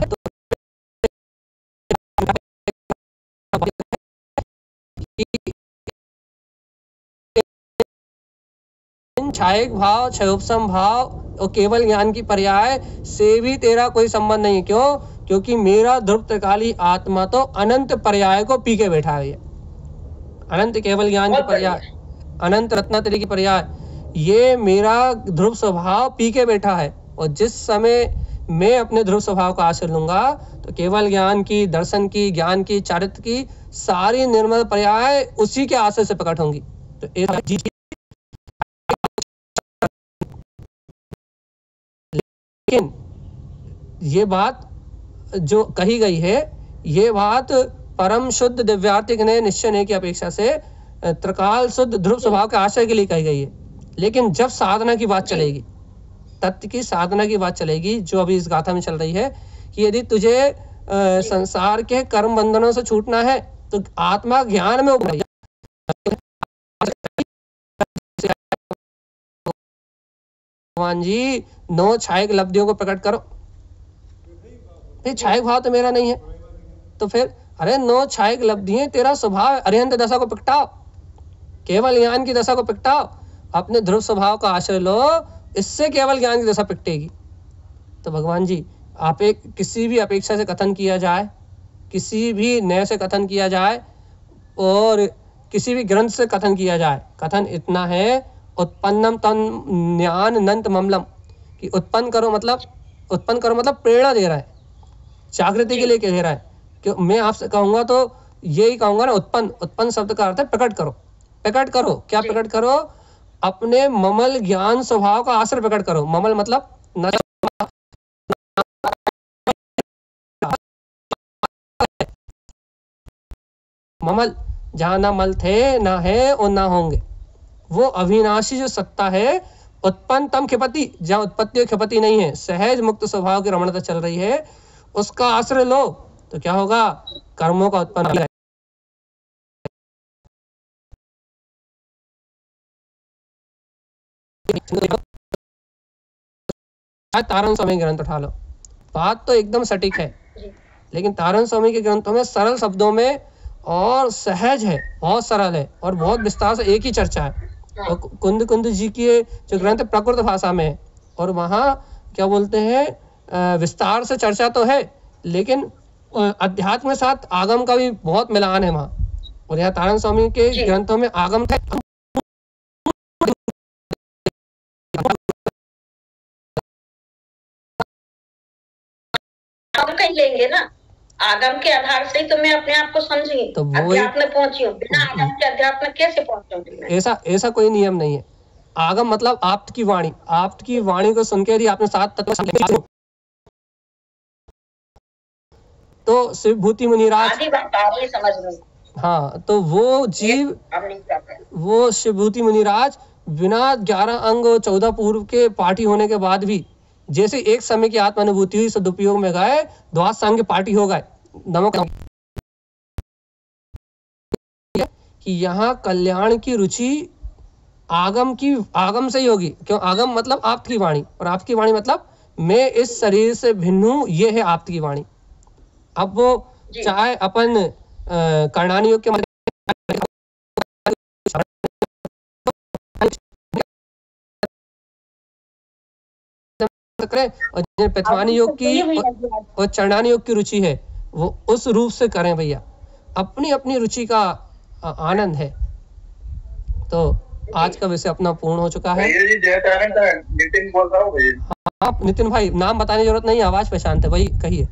क्षायिक भाव क्षयोपम भाव और केवल ज्ञान की पर्याय से भी तेरा कोई संबंध नहीं है। क्यों? क्योंकि मेरा ध्रुव त्रिकाली आत्मा तो अनंत पर्याय को पी के बैठा है। अनंत केवल ज्ञान की पर्याय, अनंत रत्नातरी की पर्याय, ये मेरा ध्रुव स्वभाव पी के बैठा है, और जिस समय मैं अपने ध्रुव स्वभाव का आश्रय लूंगा तो केवल ज्ञान की, दर्शन की, ज्ञान की, चारित्र की सारी निर्मल पर्याय उसी के आश्रय से प्रकट होंगी। तो लेकिन ये बात जो कही गई है, ये बात परम शुद्ध दिव्यार्तिक ने निश्चय नहीं की अपेक्षा से त्रिकाल शुद्ध ध्रुव स्वभाव के आश्रय के लिए कही गई है। लेकिन जब साधना की बात चलेगी, तत्व की साधना की बात चलेगी, जो अभी इस गाथा में चल रही है कि यदि तुझे संसार के कर्म बंधनों से छूटना है तो आत्मा ज्ञान में उभर, भगवान जी 9 छायक लब्धियों को प्रकट करो। छायक भाव तो मेरा नहीं है, तो फिर अरे 9 छायक लब्धियां तेरा स्वभाव, अरिहंत दशा को प्रगटाओ, केवल ज्ञान की दशा को प्रगटाओ, अपने ध्रुव स्वभाव का आश्रय लो, इससे केवल ज्ञान की दशा प्रगटेगी। तो भगवान जी आप एक किसी भी अपेक्षा से कथन किया जाए, किसी भी नए से कथन किया जाए और किसी भी ग्रंथ से कथन किया जाए, कथन इतना है उत्पन्नम तन ज्ञान नंत ममलम, कि उत्पन्न करो मतलब प्रेरणा दे रहा है, जागृति के लिए कह रहा है। कि मैं आपसे कहूंगा तो यही कहूंगा ना, उत्पन्न शब्द का अर्थ है प्रकट करो। प्रकट करो, क्या प्रकट करो? अपने ममल ज्ञान स्वभाव का आश्रय प्रकट करो। ममल मतलब न ममल, जहां ना मल थे, ना है और ना होंगे, वो अविनाशी जो सत्ता है, उत्पन्न तम खिपति, जहां उत्पत्ति और खिपति नहीं है, सहज मुक्त स्वभाव की रमणता चल रही है, उसका आश्रय लो तो क्या होगा? कर्मों का उत्पन्न। तारण स्वामी ग्रंथ उठा लो, बात तो एकदम सटीक है, लेकिन तारण स्वामी के ग्रंथों में सरल शब्दों में और सहज है, बहुत सरल है और बहुत विस्तार से एक ही चर्चा है। और कुंद जी की जो ग्रंथ प्रकृत भाषा में है, और वहाँ क्या बोलते हैं, विस्तार से चर्चा तो है, लेकिन अध्यात्म के साथ आगम का भी बहुत मिलान है वहाँ। और यहाँ तारण स्वामी के ग्रंथों में आगम है, हम कहीं लेंगे ना, आगम के आधार से तो मैं अपने आप को समझी, तो अध्यात्म में पहुंची हूँ, बिना आगम के अध्यात्म में कैसे पहुंचूंगी? ऐसा कोई नियम नहीं है। आगम मतलब आप्त की वाणी, आप्त की वाणी को सुनकर यदि आपने 7 तत्व तो शिवभूति मुनिराज, समझ रहे, हाँ, तो वो जीव, वो शिवभूति मुनिराज बिना 11 अंग 14 पूर्व के पाठी होने के बाद भी, जैसे एक समय की आत्मानुभूति हुई, सदुपयोग में गए, द्वाद संग पाठी हो गए। नमक कि यहाँ कल्याण की रुचि आगम से ही होगी। क्यों? आगम मतलब आप्त की वाणी, और आप्त की वाणी मतलब मैं इस शरीर से भिन्न हूं, ये है आप्त की वाणी। अब वो चाहे अपन कर्णानी योग के करें, और पृथ्वानी योग की और चरणानी योग की रुचि है, वो उस रूप से करें भैया। अपनी अपनी रुचि का आनंद है। तो आज का विषय अपना पूर्ण हो चुका है। नितिन बोल रहा हूँ भैया। हाँ नितिन भाई, नाम बताने की जरूरत नहीं, आवाज पहचानते, वही कहिए।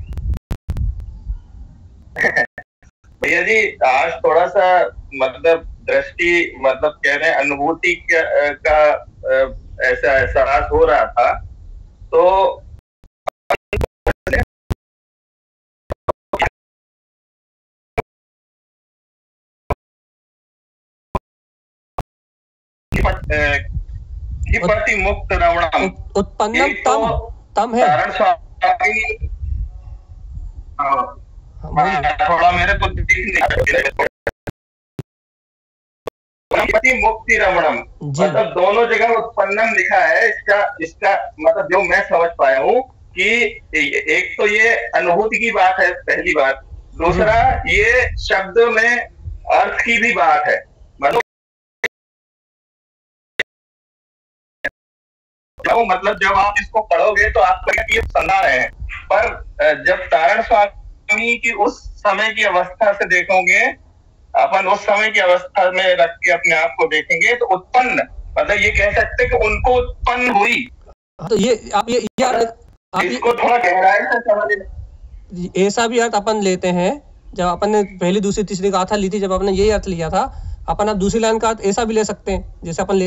भैया जी, आज थोड़ा सा मतलब दृष्टि, मतलब कह रहे हैं अनुभूति का ऐसा एहसास हो रहा था, तो मुक्त रमणम, उत्पन्नम तम है। थोड़ा मेरे को मुक्ति रमणम, मतलब दोनों जगह उत्पन्नम लिखा है। इसका मतलब जो मैं समझ पाया हूँ कि एक तो ये अनुभूति की बात है, पहली बात। दूसरा, ये शब्द में अर्थ की भी बात है, मतलब जब आप इसको पढ़ोगे तो आप ये समझा रहे हैं, पर जब तारण स्वामी की उस समय की अवस्था से देखोगे, अपन उस समय की अवस्था में रख के अपने आप को देखेंगे, तो उत्पन्न मतलब ये कह सकते कि उनको उत्पन्न हुई। तो ये आप इसको थोड़ा गहराई से समझ। ऐसा भी अर्थ अपन लेते हैं, जब अपन ने पहली दूसरी तीसरी गाथा ली थी, जब अपने यही अर्थ लिया था, अपन अब दूसरी लाइन का अर्थ ऐसा भी ले सकते हैं, जैसे अपन ले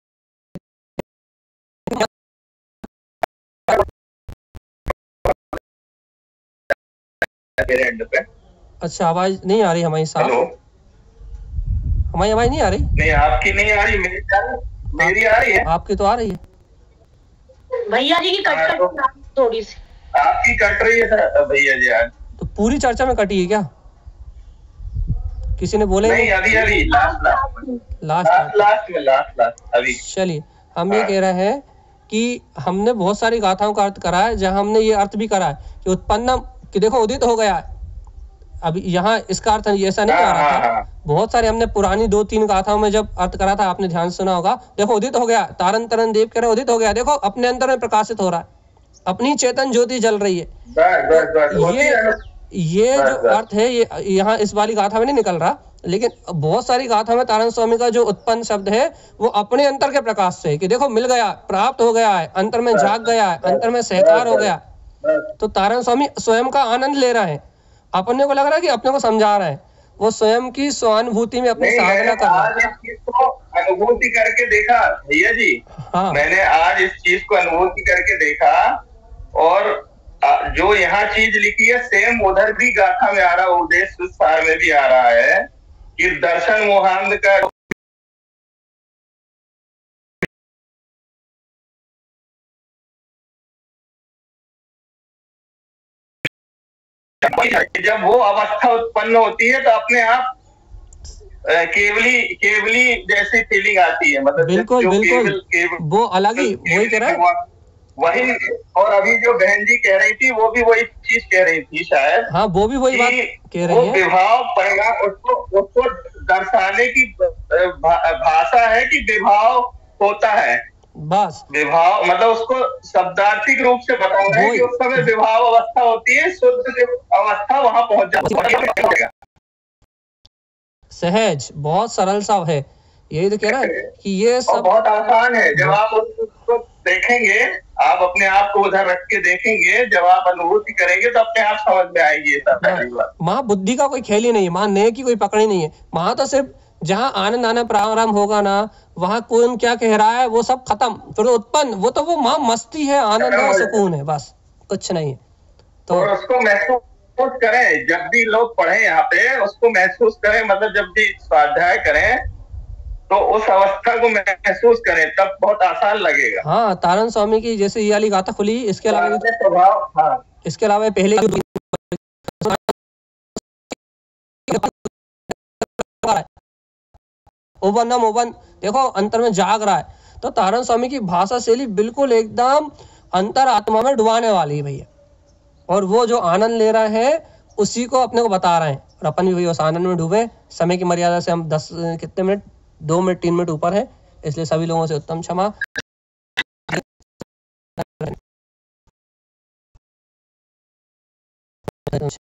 अच्छा, आवाज नहीं आ रही हमारी साफ? हमारी आवाज नहीं आ रही? नहीं, आपकी नहीं आ रही, मेरी आ रही है। आपकी तो आ रही है भैया जी की कट थोड़ी सी आपकी कट रही है भैया जी आज। तो पूरी चर्चा में कटी है क्या? किसी ने बोले नहीं, अभी लास्ट अभी। चलिए, हम ये कह रहे हैं कि हमने बहुत सारी गाथाओं का अर्थ करा है, जहां हमने ये अर्थ भी करा है कि उत्पन्न, कि देखो उदित हो गया है। अभी यहाँ इसका अर्थ ऐसा नहीं कह रहा था। बहुत सारे हमने पुरानी 2-3 गाथाओं में जब अर्थ करा था, आपने ध्यान सुना होगा, देखो उदित हो गया, तारन तरन देव कह रहे उदित हो गया, देखो अपने अंदर में प्रकाशित हो रहा है, अपनी चेतन ज्योति जल रही है। ये जो अर्थ है, ये यहाँ इस वाली गाथा में नहीं निकल रहा, लेकिन बहुत सारी गाथा में तारण स्वामी का जो उत्पन्न शब्द है वो अपने अंतर के प्रकाश से है, कि देखो मिल गया, प्राप्त हो गया है, अंतर में जाग गया है, अंतर में सहकार हो गया। तो तारण स्वामी स्वयं का आनंद ले रहे हैं, अपने को लग रहा है कि अपने को समझा रहे हैं, वो स्वयं की स्वानुभूति में अपनी साधना कर रहा है। इस चीज को अनुभूति करके देखा भैया जी। हाँ। मैंने आज इस चीज को अनुभूति करके देखा, और जो यहाँ चीज लिखी है सेम उधर भी गाथा में आ रहा है, उद्देश्य सार में भी आ रहा है कि दर्शन मोहांध का जब वो अवस्था उत्पन्न होती है तो अपने आप केवली जैसी फीलिंग आती है। मतलब बिल्कुल वो अलग ही वही कह रहा है वही। और अभी जो बहन जी कह रही थी वो भी वही चीज कह रही थी शायद। हाँ, वो भी वही बात कह रही है। विभाव परिणाम उसको दर्शाने की भाषा है कि विभाव होता है, बस विभाव मतलब उसको शब्दार्थिक रूप से बताना है कि उस समय विभाव अवस्था होती है, शुद्ध अवस्था वहां पहुंच जाती है। सहज, बहुत सरल सा है, यही तो कह रहा है कि ये सब बहुत आसान है। जब आप उसको देखेंगे, आप अपने आप को उधर रख के देखेंगे, जब आप अनुभूति करेंगे तो अपने आप समझ में आएगी ये सब। वहाँ बुद्धि का कोई खेल ही नहीं है, वहाँ नेह की कोई पकड़ी नहीं है, वहाँ तो सिर्फ जहाँ आनंद आना प्रारंभ होगा ना, वहाँ कौन क्या कह रहा है वो सब खत्म, फिर उत्पन्न वो तो वो माँ मस्ती है, आनंद है, सुकून है, बस कुछ नहीं है। तो उसको महसूस करें, जब भी लोग पढ़े यहाँ पे उसको महसूस करें, मतलब जब भी स्वाध्याय करें तो उस अवस्था को महसूस करें, तब बहुत आसान लगेगा। हाँ, तारण स्वामी की जैसे ये वाली गाथा खुली, इसके अलावा प्रभाव, हाँ, इसके अलावा पहले ओवन देखो अंतर में जाग रहा है। तो तारण स्वामी की भाषा शैली बिल्कुल एकदम अंतर आत्मा में डुबाने वाली है भैया, और वो जो आनंद ले रहे हैं उसी को अपने को बता रहे हैं, और अपन भी भैया उस आनंद में डूबे। समय की मर्यादा से हम 10 कितने मिनट 2 मिनट 3 मिनट ऊपर है, इसलिए सभी लोगों से उत्तम क्षमा।